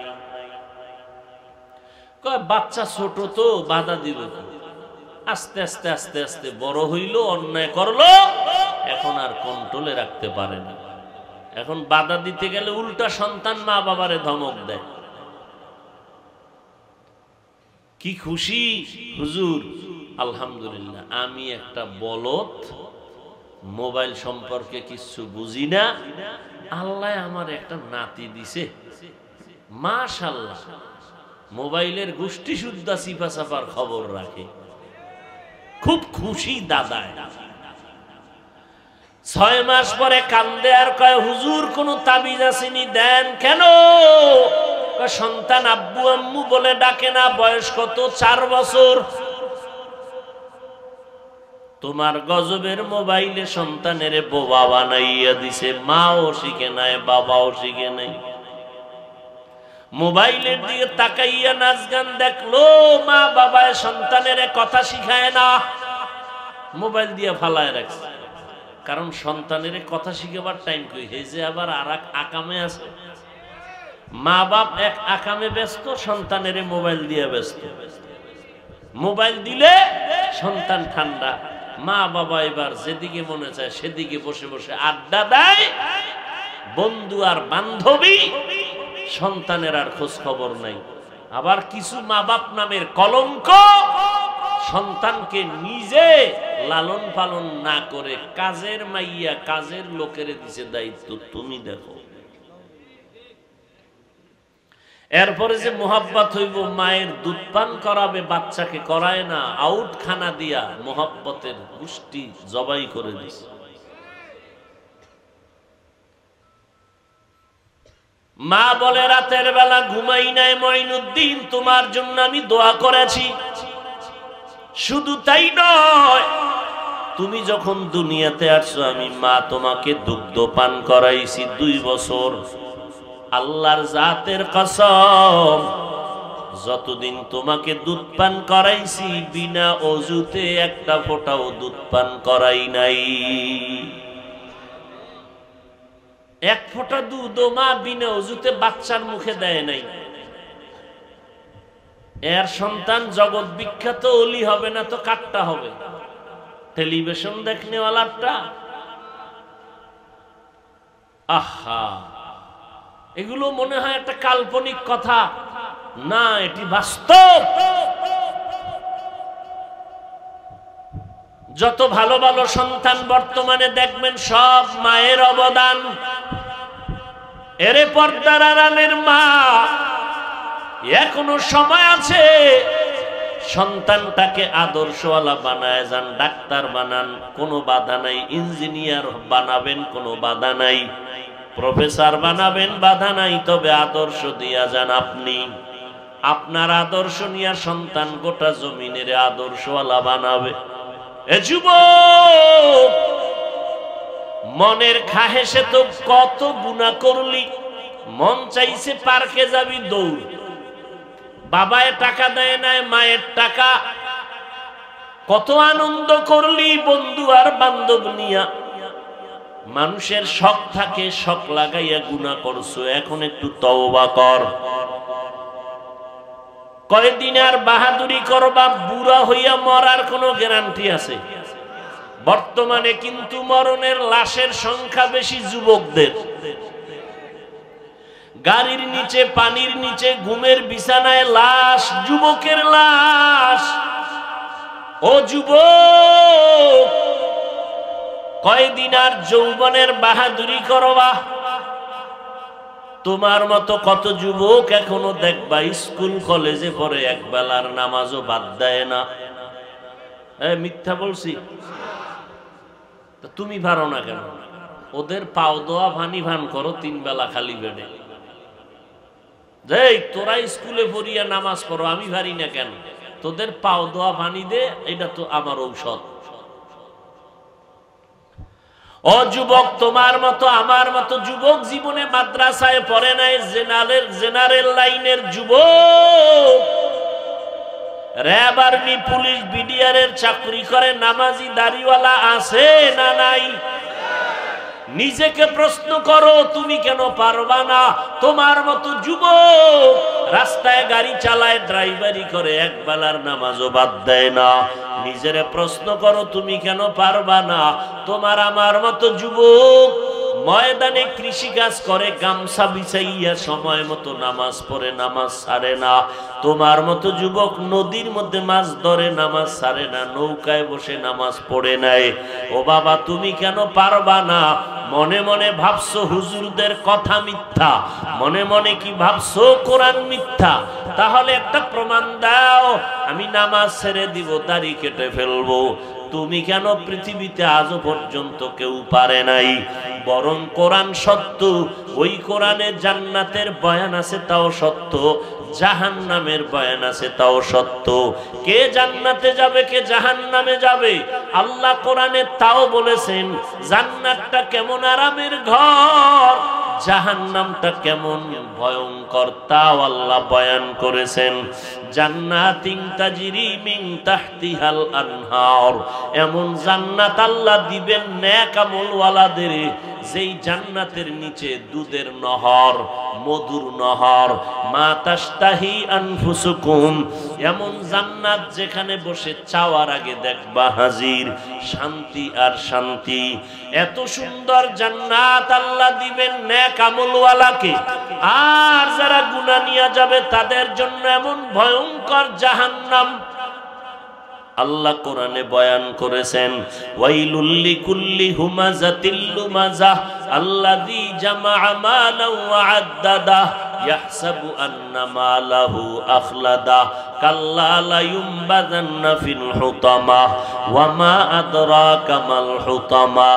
কয় বাচ্চা ছোট তো বাধা দিব, আস্তে আস্তে আস্তে আস্তে বড় হইল, অন্যায় করলো, এখন আর কন্ট্রোলে রাখতে পারে না। এখন বাধা দিতে গেলে উল্টা সন্তান মা বাবারে ধমক দেয়। কি খুশি হুজুর, আলহামদুলিল্লাহ, আমি একটা বলদ, মোবাইল সম্পর্কে কিছু বুঝি না, আল্লাহ আমার একটা নাতি দিছে, মাশাআল্লাহ। মোবাইলের গোষ্ঠী শুদ্ধা সিফা সাফার খবর রাখে, খুব খুশি দাদা। ছয় মাস পরে কান্দে আর কয়, হুজুর কোন তাবিজ আসেনি, দেন। কেন? সন্তান আব্বু আম্মু বলে ডাকে না, বয়স কত? চার বছর। তোমার গজবের মোবাইলে সন্তানের বোবা বানাইয়া দিছে, মাও শিখে নাই, বাবাও শিখে নাই। মোবাইলের দিকে তাকাইয়া নাচ গান দেখলো, মা বাবায় সন্তানের কথা শিখায় না, মোবাইল দিয়ে ফালায় রাখছে। কারণ সন্তানের কথা শিখাবার টাইম কই, হে যে আবার আর এক আকামে আছে। মা বাপ এক আকামে ব্যস্ত, সন্তানের মোবাইল দিয়ে ব্যস্ত। মোবাইল দিলে সন্তান ঠান্ডা, মা বাবা এবার যেদিকে মনে চায় সেদিকে বসে বসে আড্ডা দেয়। বন্ধু আর বান্ধবী, সন্তানের আর খোঁজ খবর নাই। আবার কিছু মা বাপ নামের কলঙ্ক, সন্তানকে নিজে লালন পালন না করে কাজের মাইয়া, কাজের লোকের দিছে দায়িত্ব, তুমি দেখো। এরপরে যে মোহাব্বত হইব, মায়ের দুধ পান করাবে, বাচ্চাকে করায় না, আউট খানা দিয়া মোহাব্বতের গোষ্ঠী জবাই করে দিছে। মা বলে, রাতের বেলা ঘুমাই নাই মঈনুদ্দিন, তোমার জন্য আমি দোয়া করেছি। শুধু তাই নয়, তুমি যখন দুনিয়াতে আসছো আমি মা তোমাকে দুগ্ধ পান করাইছি দুই বছর। আল্লাহর জাতের কসম, যতদিন তোমাকে দুধ পান করাইছি বিনা অজুতে একটা ফোঁটাও দুধ পান করাই নাই। এক ফোঁটা দুধ মা বিনা অজুতে বাচ্চার মুখে দেয় নাই। এর সন্তান জগৎ বিখ্যাত ওলি হবে না তো কাটটা হবে, টেলিভিশন দেখনেওয়ালাটা। আহা, এগুলো মনে হয় একটা কাল্পনিক কথা, না, এটি বাস্তব। যত ভালো ভালো সন্তান বর্তমানে দেখবেন সব মায়ের অবদান। এরে পর্দার আড়ালের মা, এখনো সময় আছে, সন্তানটাকে আদর্শওয়ালা বানায় যান, ডাক্তার বানান, কোনো বাধা নাই। ইঞ্জিনিয়ার বানাবেন, কোনো বাধা নাই। প্রফেসর বানাবেন, বাধা নাই। তবে আদর্শ দিয়া যান। আপনি আপনার আদর্শ নিয়ে সন্তান গোটা জমিনের আদর্শওয়ালা বানাবে। এ যুবক, মনের খাহেসে তো কত গুনাহ করলি, মন চাইছে পার্কে যাবি, দৌড়। বাবায় টাকা দেয় নাই, মায়ের টাকা, কত আনন্দ করলি বন্ধু আর বান্ধব নিয়া। মানুষের শখ থাকে, শখ লাগাইয়া গুনাহ করছো, এখন একটু তওবা কর। কয়দিন আর বাহাদুরি করবা, বুড়া হইয়া মরার কোনো গ্যারান্টি আছে? বর্তমানে কিন্তু মরণের লাশের সংখ্যা বেশি যুবকদের। গাড়ির নিচে, পানির নিচে, ঘুমের বিছানায় লাশ, যুবকের লাশ। ও যুবক, কয়দিন আর যৌবনের বাহাদুরি করবা? তোমার মতো কত যুবক এখনো দেখবা স্কুল কলেজে পড়ে, এক বেলার নামাজও বাদ দেয় না। মিথ্যা বলছি? তুমি পারো না কেন? ওদের পাও দোয়া ভানি ভান করো তিন বেলা খালি বেড়ে, এই তোরা স্কুলে পড়িয়া নামাজ পড়ো আমি ভারি না কেন, তোদের পাও দোয়া ভানি দে, এটা তো আমার ঔষধ। ও যুবক, তোমার মতো আমার মতো যুবক জীবনে মাদ্রাসায় পড়ে নাই, জেনারেল জেনারেল লাইনের যুবক, র্যাব আর্মি পুলিশ বিডিআর এর চাকরি করে, নামাজি দাড়িওয়ালা আছে না নাই? নিজেকে প্রশ্ন করো, তুমি কেন পারবা না? তোমার মতো যুবক রাস্তায় গাড়ি চালায়, ড্রাইভারি করে, এক বেলার নামাজও বাদ দেয় না। নিজেরে প্রশ্ন করো, তুমি কেন পারবা না? তোমার আমার মতো যুবক ময়দানে কৃষি কাজ করে, গামছা বিছাইয়া সময় মতো নামাজ পড়ে, নামাজ ছাড়ে না। তোমার মতো যুবক নদীর মধ্যে মাছ ধরে, নামাজ ছাড়ে না, নৌকায় বসে নামাজ পড়ে নাই। ও বাবা, তুমি কেন পারবা না? মনে মনে ভাবছো হুজুরদের কথা মিথ্যা, মনে মনে কি ভাবছো কোরআন মিথ্যা? তাহলে একটা প্রমাণ দাও, আমি নামাজ ছেড়ে দিব, দাড়ি কেটে ফেলবো। তুমি কেন? পৃথিবীতে আজও পর্যন্ত কেউ পারে নাই। বরং কোরআন সত্য, ওই কোরআনে জান্নাতের বয়ান আছে তাও সত্য, জাহান্নামের বয়ান আছে তাও সত্য। কে জান্নাতে যাবে, কে জাহান্নামে যাবে আল্লাহ কোরআনে তাও বলেছেন। জান্নাতটা কেমন আরামের ঘর, জাহান্নামটা কেমন ভয়ঙ্কর তাও আল্লাহ বয়ান করেছেন। জান্নাতিন তাজরি মিন তাহতিহাল আনহার, এমন জান্নাত আল্লাহ দিবেন নেক আমলওয়ালাদের, যেই জান্নাতের নিচে দুধের নহর, মধুর নহর, মা তাশতাহি আনফুসুকুম, এমন জান্নাত যেখানে বসে চাওয়ার আগে দেখবা হাজির, শান্তি আর শান্তি। এত সুন্দর জান্নাত আল্লাহ দিবেন নেক আমলওয়ালাকে, আর যারা গুনাহ নিয়ে যাবে তাদের জন্য এমন ভয়ঙ্কর জাহান্নাম আল্লাহ কোরআনে বয়ান করেছেন। ওয়াইলুল লিকুল্লি হুমাযাতিল লুমাযাহ আল্লাযী জামাআ মালান ওয়া আদ্দাদা ইয়াহসাবু আন্না মালাহু আখলাদা কাল্লা লা ইউমবাযান্না ফিল হুতামা ওয়া মা আদরাকা মাল হুতামা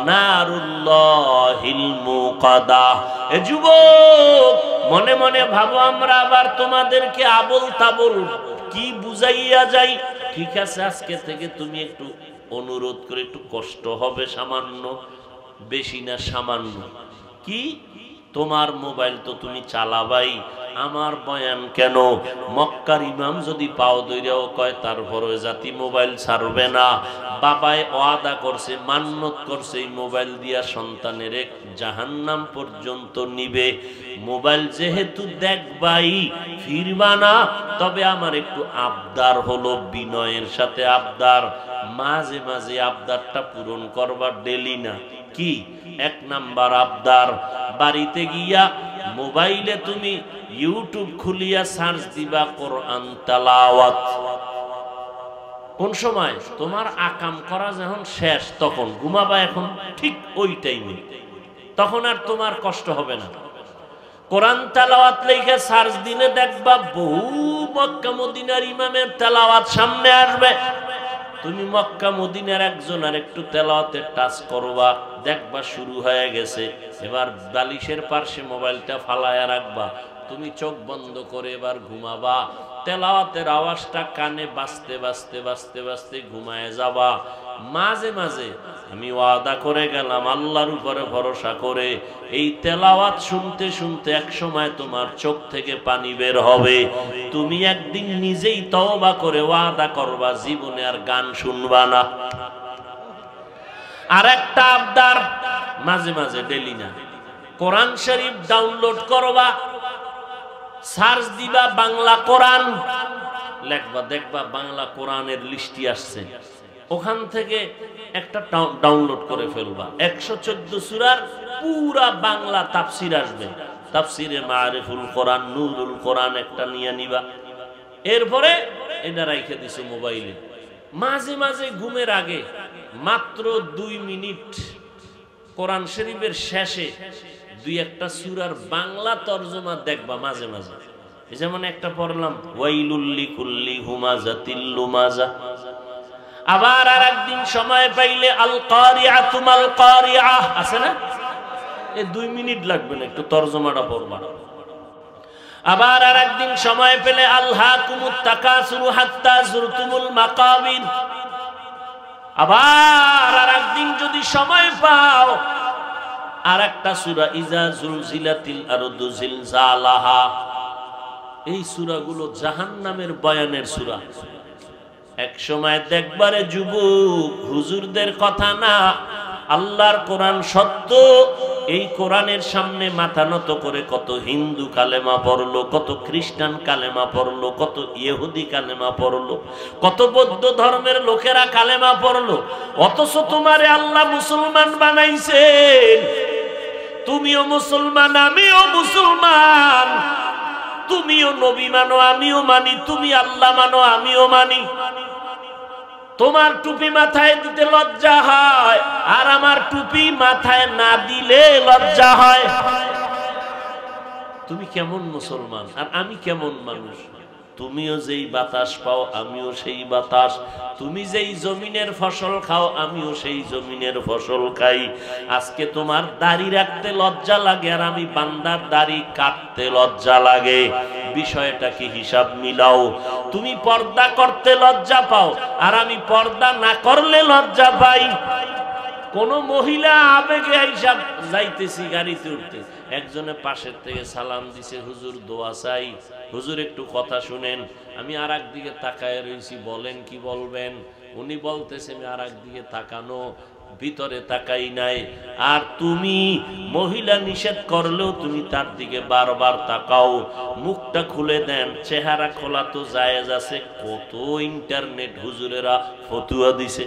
নারুল্লাহিল মুকাদা। এ যুবক, মনে মনে ভাবো আমরা আবার তোমাদেরকে আবল তাবল কি বুঝাইয়া যাই। ঠিক আছে, আজকে থেকে তুমি একটু অনুরোধ করে, একটু কষ্ট হবে সামান্য, বেশি না সামান্য। কি তোমার মোবাইল তো তুমি চালাবাই, আমার বয়ান কেন? মক্কার ইমাম যদি পাও দইরাও কয় তারপরে জাতি মোবাইল ছাড়বে না। বাবায় ওয়াদা করছে, মান্নত করছে, এই মোবাইল দিয়া সন্তানের এক জাহান্নাম পর্যন্ত নিবে। মোবাইল যেহেতু দেখবাই, ফিরবা না, তবে আমার একটু আবদার হলো, বিনয়ের সাথে আবদার, মাঝে মাঝে আবদারটা পূরণ করবা, ডেলি না। কি? এক নাম্বার আবদার, বাড়িতে গিয়া মোবাইলে তুমি ইউটিউব খুলিয়া সার্চ দিবা কোরআন তেলাওয়াত। কোন সময়? তোমার আকাম করা যখন শেষ, তখন ঘুমাবা, এখন ঠিক ওই টাইমে, তখন আর তোমার কষ্ট হবে না। কোরআন তেলাওয়াত লেখে সার্চ দিনে দেখবা বহু মক্কা মদিনার ইমামের তেলাওয়াত সামনে আসবে। তুমি মক্কা মদিনার একজন আর একটু তেলাওয়াতে টাচ করবা, দেখবা শুরু হয়ে গেছে। এবার বালিশের পাশে মোবাইলটা ফালায়া রাখবা, তুমি চোখ বন্ধ করে এবার ঘুমাবা। তেলাওয়াতের আওয়াজটা কানে বাজতে বাজতে বাজতে বাজতে ঘুমায় যাবা। মাঝে মাঝে আমি ওয়াদা করে গেলাম আল্লাহর উপরে ভরসা করে, এই তেলাওয়াত শুনতে শুনতে এক সময় তোমার চোখ থেকে পানি বের হবে। তুমি একদিন নিজেই তওবা করে ওয়াদা করবা জীবনে আর গান শুনবা না। আর একটা আবদার, মাঝে মাঝে, ডেলি না, কোরআন শরীফ ডাউনলোড করবা, সার্চ দিবা বাংলা কোরআন, লেখবা, দেখবা বাংলা কোরআনের লিস্টি আসছে, ওখান থেকে একটা ডাউনলোড করে ফেলবা। একশো চোদ্দ সূরার পুরা বাংলা তাফসির আসবে, তাফসিরে মারিফুল কোরআন, নুরুল কোরআন একটা নিয়ে নিবা। এরপরে এটা রাইখে দিছো মোবাইলে। মাঝে মাঝে ঘুমের আগে মাত্র দুই মিনিট কোরআন শরীফের শেষে দুই একটা সূরার বাংলা তরজমা দেখবা মাঝে মাঝে। যেমন একটা পড়লাম, ওয়াইলুল লিকুল্লি হুমাযাতিল লুমাযা, আবার আর একদিন সময় পাইলে আল কারিআতু মাল কারিআহ আছে না, এই দুই মিনিট লাগবে না, একটু তরজমাটা পড়বা। আবার আর একদিন সময় পেলে আলহাকুমুত তাকাসুরু হাত্তা যুরতুমুল মাকাবির। আবার আর একদিন যদি সময় পাও আর একটা সূরা ইজা জুলজিলাতিল আরদু জিলজালাহা। এই সূরাগুলো জাহান্নামের বয়ানের সূরা। এক সময় দেখবারে যুবক, হুজুরদের কথা না, আল্লাহর কোরআন সত্য। এই কোরআনের সামনে মাথা নত করে কত হিন্দু কালেমা পড়লো, কত খ্রিস্টান কালেমা পড়লো, কত ইহুদি কালেমা পড়লো, কত বৌদ্ধ ধর্মের লোকেরা কালেমা পড়লো। অথচ তোমারে আল্লাহ মুসলমান বানাইছেন। তুমিও মুসলমান, আমিও মুসলমান। তুমিও নবী মানো, আমিও মানি। তুমি আল্লাহ মানো, আমিও মানি। তোমার টুপি মাথায় দিতে লজ্জা হয়, আর আমার টুপি মাথায় না দিলে লজ্জা হয়। তুমি কেমন মুসলমান আর আমি কেমন মানুষ? তুমিও যেই বাতাস পাও, আমিও সেই বাতাস। তুমি যেই জমিনের ফসল খাও, আমিও সেই জমিনের ফসল খাই। আজকে তোমার দাড়ি রাখতে লজ্জা লাগে, আর আমি বান্দার দাড়ি কাটতে লজ্জা লাগে। বিষয়টা কি হিসাব মিলাও। তুমি পর্দা করতে লজ্জা পাও, আর আমি পর্দা না করলে লজ্জা পাই। কোন মহিলা আবেগে হিসাব যাইতেছি গাড়িতে উঠতে, একজনে পাশের থেকে সালাম দিছে, হুজুর দোয়া চাই, হুজুর একটু কথা শুনেন। আমি আর একদিকে তাকায় রয়েছি, বলেন কি বলবেন। উনি বলতেছে, আমি আর একদিকে তাকানো, ভিতরে তাকাই নাই। আর তুমি মহিলা নিষেধ করলেও তুমি তার দিকে বারবার তাকাও। মুখটা খুলে দেন, চেহারা খোলা তো জায়েজ আছে। কত ইন্টারনেট হুজুরেরা ফতুয়া দিছে,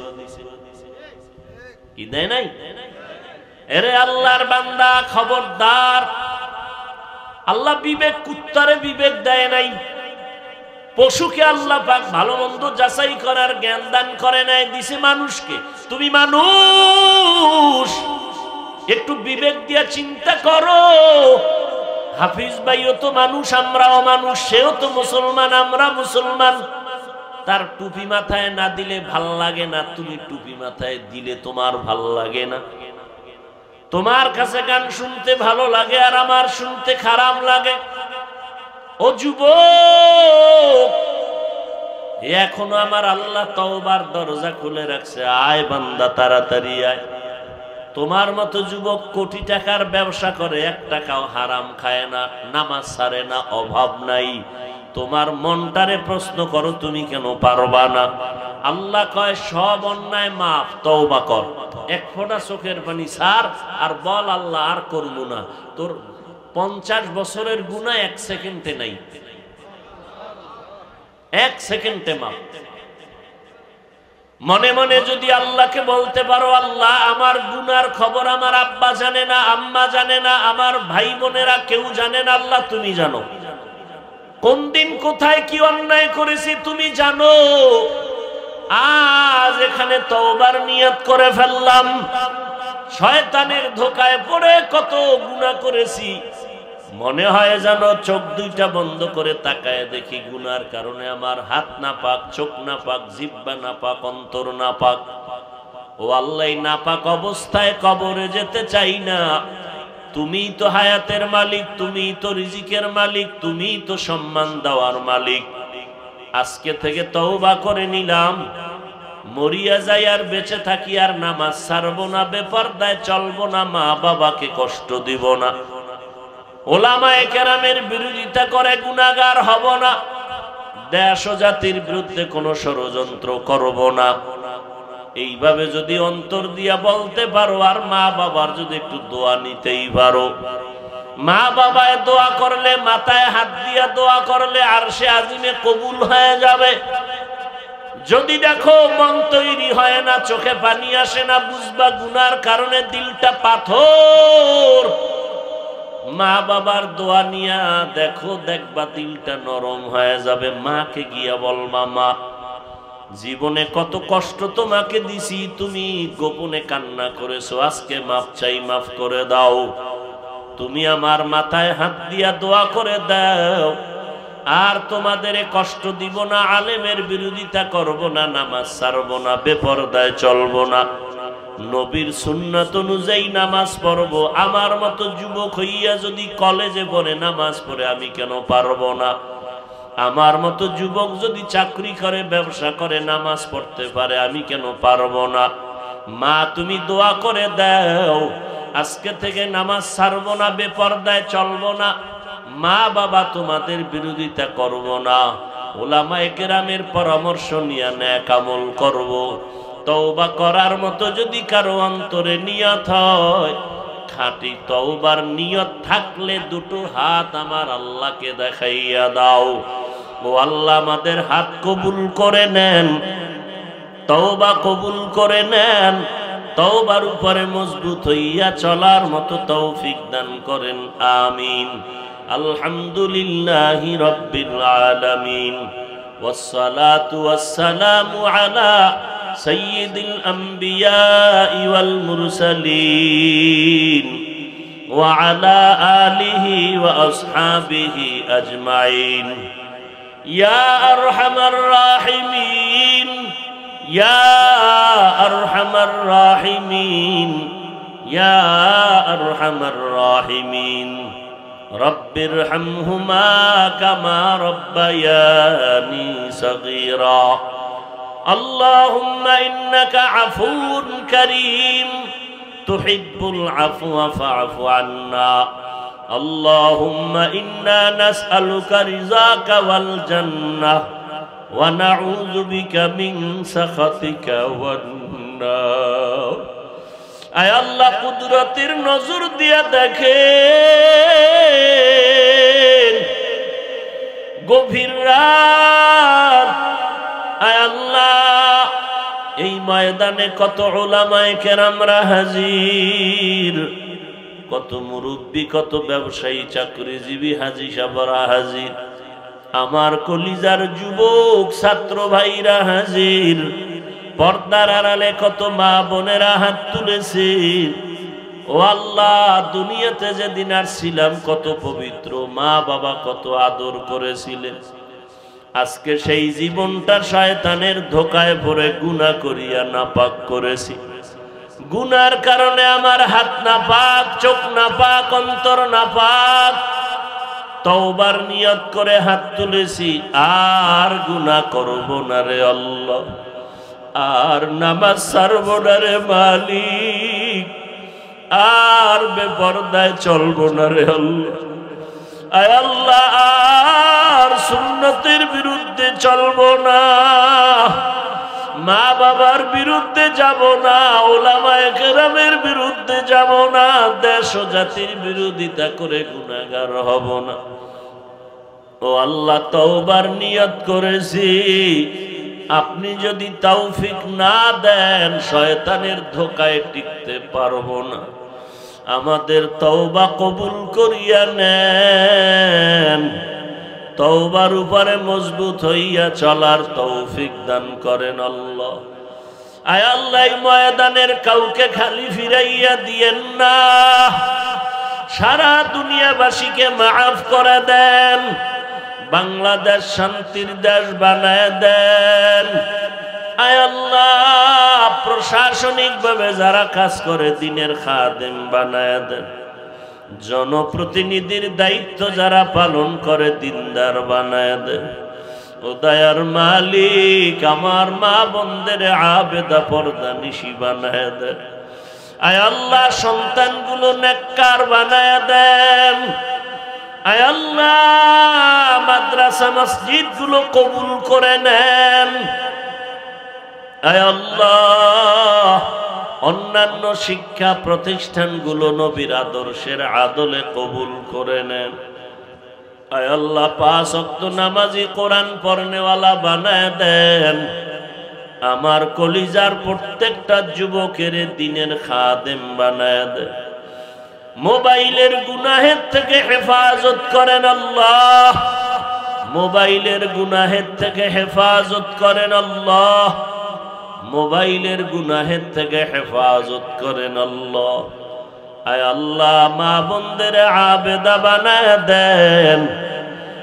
কি দেয় নাই? এরে আল্লাহর বান্দা, খবরদার। আল্লাহ বিবেক, কুত্তারে বিবেক দেয় নাই। পশুকে আল্লাহ পাক ভালো মন্দ যাচাই করার জ্ঞান দান করে নাই, দিছে মানুষকে। তুমি মানুষ, একটু বিবেক দিয়া চিন্তা করো। হাফিজ ভাইও তো মানুষ, আমরাও মানুষ। সেও তো মুসলমান, আমরা মুসলমান। তার টুপি মাথায় না দিলে ভাল লাগে না, তুমি টুপি মাথায় দিলে তোমার ভাল লাগে না। তোমার কাছে গান শুনতে ভালো লাগে, আর আমার শুনতে খারাপ লাগে। ও যুবক, এখনো আমার আল্লাহ তওবার দরজা খুলে রাখছে। আয় বান্দা, তাড়াতাড়ি আয়। তোমার মতো যুবক কোটি টাকার ব্যবসা করে, এক টাকাও হারাম খায় না, নামাজ ছাড়ে না, অভাব নাই। তোমার মনটারে প্রশ্ন করো, তুমি কেন পারবা না? আল্লাহ কয়, সব অন্যায় মাফ, তওবা কর। এক ফোঁটা চোখের পানি ছাড়, আর বল আল্লাহ আর করবো না। তোর পঞ্চাশ বছরের গুনাহ এক সেকেন্ডে নাই, এক সেকেন্ডে মাফ। মনে মনে যদি আল্লাহকে বলতে পারো, আল্লাহ আমার গুনার খবর আমার আব্বা জানে না, আম্মা জানে না, আমার ভাই বোনেরা কেউ জানে না, আল্লাহ তুমি জানো। কোন দিন কোথায় কি অন্যায় করেছি তুমি জানো। আজ এখানে তওবার নিয়ত করে ফেললাম, শয়তানের ধোকায় পড়ে কত গুনাহ করেছি। মনে হয় যেন চোখ দুইটা বন্ধ করে তাকায় দেখি, গুনার কারণে আমার হাত না পাক, চোখ না পাক, জিহ্বা না পাক, অন্তর না পাক। ও আল্লাহ, না পাক অবস্থায় কবরে যেতে চাই না। তুমি তো হায়াতের মালিক, তুমি তো রিজিকের মালিক, তুমি তো সম্মান দেওয়ার মালিক। আজকে থেকে তওবা করে নিলাম, মরিয়া যাই আর বেঁচে থাকি আর নামাজ ছাড়বো না, বেপরদায় চলবো না, মা বাবাকে কষ্ট দিব না, ওলামায়ে কেরামের বিরোধিতা করে গুনাহগার হব না, দেশ ও জাতির বিরুদ্ধে কোনো ষড়যন্ত্র করব না। এইভাবে যদি অন্তর দিয়া বলতে পারো, আর মা বাবার যদি একটু দোয়া নিতেই পারো। মা বাবায় দোয়া করলে, মাথায় হাত দিয়া দোয়া করলে আরশে আজিমে কবুল হয়ে যাবে। যদি দেখো মন তৈরি হয় না, চোখে পানি আসে না, বুঝবা গুনার কারণে দিলটা পাথর। মা বাবার দোয়া নিয়া দেখো, দেখবা দিলটা নরম হয়ে যাবে। মাকে গিয়া বলবা, মা জীবনে কত কষ্ট তোমাকে দিছি, তুমি গোপনে কান্না করেছো, আজকে মাফ চাই, মাফ করে দাও। তুমি আমার মাথায় হাত দিয়া দোয়া করে দাও, আর তোমাদের কষ্ট দিব না, আলেমের বিরোধিতা করব না, নামাজ ছাড়ব না, বেপরদায় চলব না, নবীর সুন্নাত অনুযায়ী নামাজ পড়ব। আমার মতো যুবক হইয়া যদি কলেজে পড়ে নামাজ পড়ে আমি কেন পারবো না? আমার মতো যুবক যদি চাকরি করে, ব্যবসা করে, নামাজ পড়তে পারে, আমি কেন পারবো না? মা তুমি দোয়া করে দাও, আজকে থেকে নামাজ ছাড়বো না, বেপরদায় চলবো না, মা বাবা তোমাদের বিরোধিতা করব না, উলামায়ে কেরামের পরামর্শ নিয়ে নেক আমল করব। তওবা করার মতো যদি কারো অন্তরে নিয়ত হয়, খাঁটি তওবার নিয়ত থাকলে দুটো হাত আমার আল্লাহকে দেখাইয়া দাও। ও আল্লাহ আমাদের হাত কবুল করে নেন, তওবা কবুল করে নেন, তওবার উপরে মজবুত হইয়া চলার মতো তৌফিক দান করেন, আমিন। আলহামদুলিল্লাহি রাব্বিল আলামিন, ওয়াসসালাতু ওয়াসসালামু আলা সাইয়্যিদিল আমবিয়া ওয়াল মুরসালিন ওয়া আলা আলিহি ওয়া আসহাবিহি আজমাইন। ইয়া আরহামার রাহিমিন, ইয়া আরহামার রাহিমিন, ইয়া আরহামার রাহিমিন। রব্বিরহামহুমা কামা রব্বায়ানি সগীরা। আল্লাহুম্মা ইন্নাকা আফুউন কারীম তুহিব্বুল আফওয়া ফা'ফু আন্না। আল্লাহুম্মা ইন্না নাসআলুকা রিযাকা ওয়াল জান্নাহ ওয়া নাউযু বিকা মিন সাখাতিকা ওয়ান নার। আয় আল্লাহ, কুদরতের নজর দিয়া দেখেন, গভীর রাত। আয় আল্লাহ, এই ময়দানে কত উলামায়ে কেরামরা হাজির, কত মুরব্বী, কত ব্যবসায়ী, চাকরিজীবী হাজী সাহেবরা হাজির, আমার কলিজার যুবক ছাত্র ভাইরা হাজির, পর্দার আড়ালে কত মা বোনেরা হাত তুলেছে। ও আল্লাহ, দুনিয়াতে যেদিন আসছিলাম কত পবিত্র, মা বাবা কত আদর করেছিলেন, আজকে সেই জীবনটা শয়তানের ধোকায় পড়ে গুনাহ করিয়া নাপাক করেছি। গুনার কারণে আমার হাত নাপাক, চোখ নাপাক, অন্তর নাপাক। তওবার নিয়ত করে হাত তুলেছি, আর গুনাহ করব না রে আল্লাহ, আর নামাজ ছাড়ব না রে মালিক, আর বেপরদায় চলবো না রে আল্লাহ। আয় আল্লাহ, আর সুন্নতের বিরুদ্ধে চলবো না, মা বাবার বিরুদ্ধে যাব না, উলামায়ে কেরামের বিরুদ্ধে যাব না, দেশ ও জাতির বিরোধিতা করে গুনাহগার হব না। ও আল্লাহ, তওবার নিয়ত করেছি, আপনি যদি তৌফিক না দেন শয়তানের ধোকায় টিকতে পারবো না। আমাদের তওবা কবুল করিয়া নেন, তওবার উপরে মজবুত হইয়া চলার তৌফিক দান করেন আল্লাহ। আয় আল্লাহ, এই ময়দানের কাউকে খালি ফিরাইয়া দিয়েন না, সারা দুনিয়াবাসীকে মাফ করে দেন, বাংলাদেশ শান্তির দেশ বানায় দেন। আয় আল্লাহ, প্রশাসনিক ভাবে যারা কাজ করে দিনের খাদেম বানায় দেন, জনপ্রতিনিধির দায়িত্ব যারা পালন করে দিনদার বানায় দেন। ও দয়ার মালিক, আমার মা বোনদের আবেদা পর্দা নিশি বানায় দেন। আয় আল্লাহ, সন্তানগুলো নেককার বানায় দেন। আয় আল্লাহ, মাদ্রাসা মসজিদ গুলো কবুল করে নেন। আয় আল্লাহ, অন্যান্য শিক্ষা প্রতিষ্ঠানগুলো নবীর আদর্শের আদলে কবুল করে নেন। আয় আল্লাহ, পাঁচ ওয়াক্ত নামাজি, কোরআন পড়নেওয়ালা বানায় দেন। আমার কলিজার প্রত্যেকটা যুবকের দিনের খাদেম বানায় দেন। মোবাইলের গুনাহের থেকে হেফাজত করেন আল্লাহ, মোবাইলের গুনাহের থেকে হেফাজত করেন আল্লাহ, মোবাইলের গুনাহের থেকে হেফাজত করেন আল্লাহ। আয় আল্লাহ, মা বোনদের আবেদা বানায় দেন,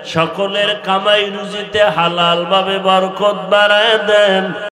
সকলের কামাই রুজিতে হালাল ভাবে বরকত বাড়ায় দেন।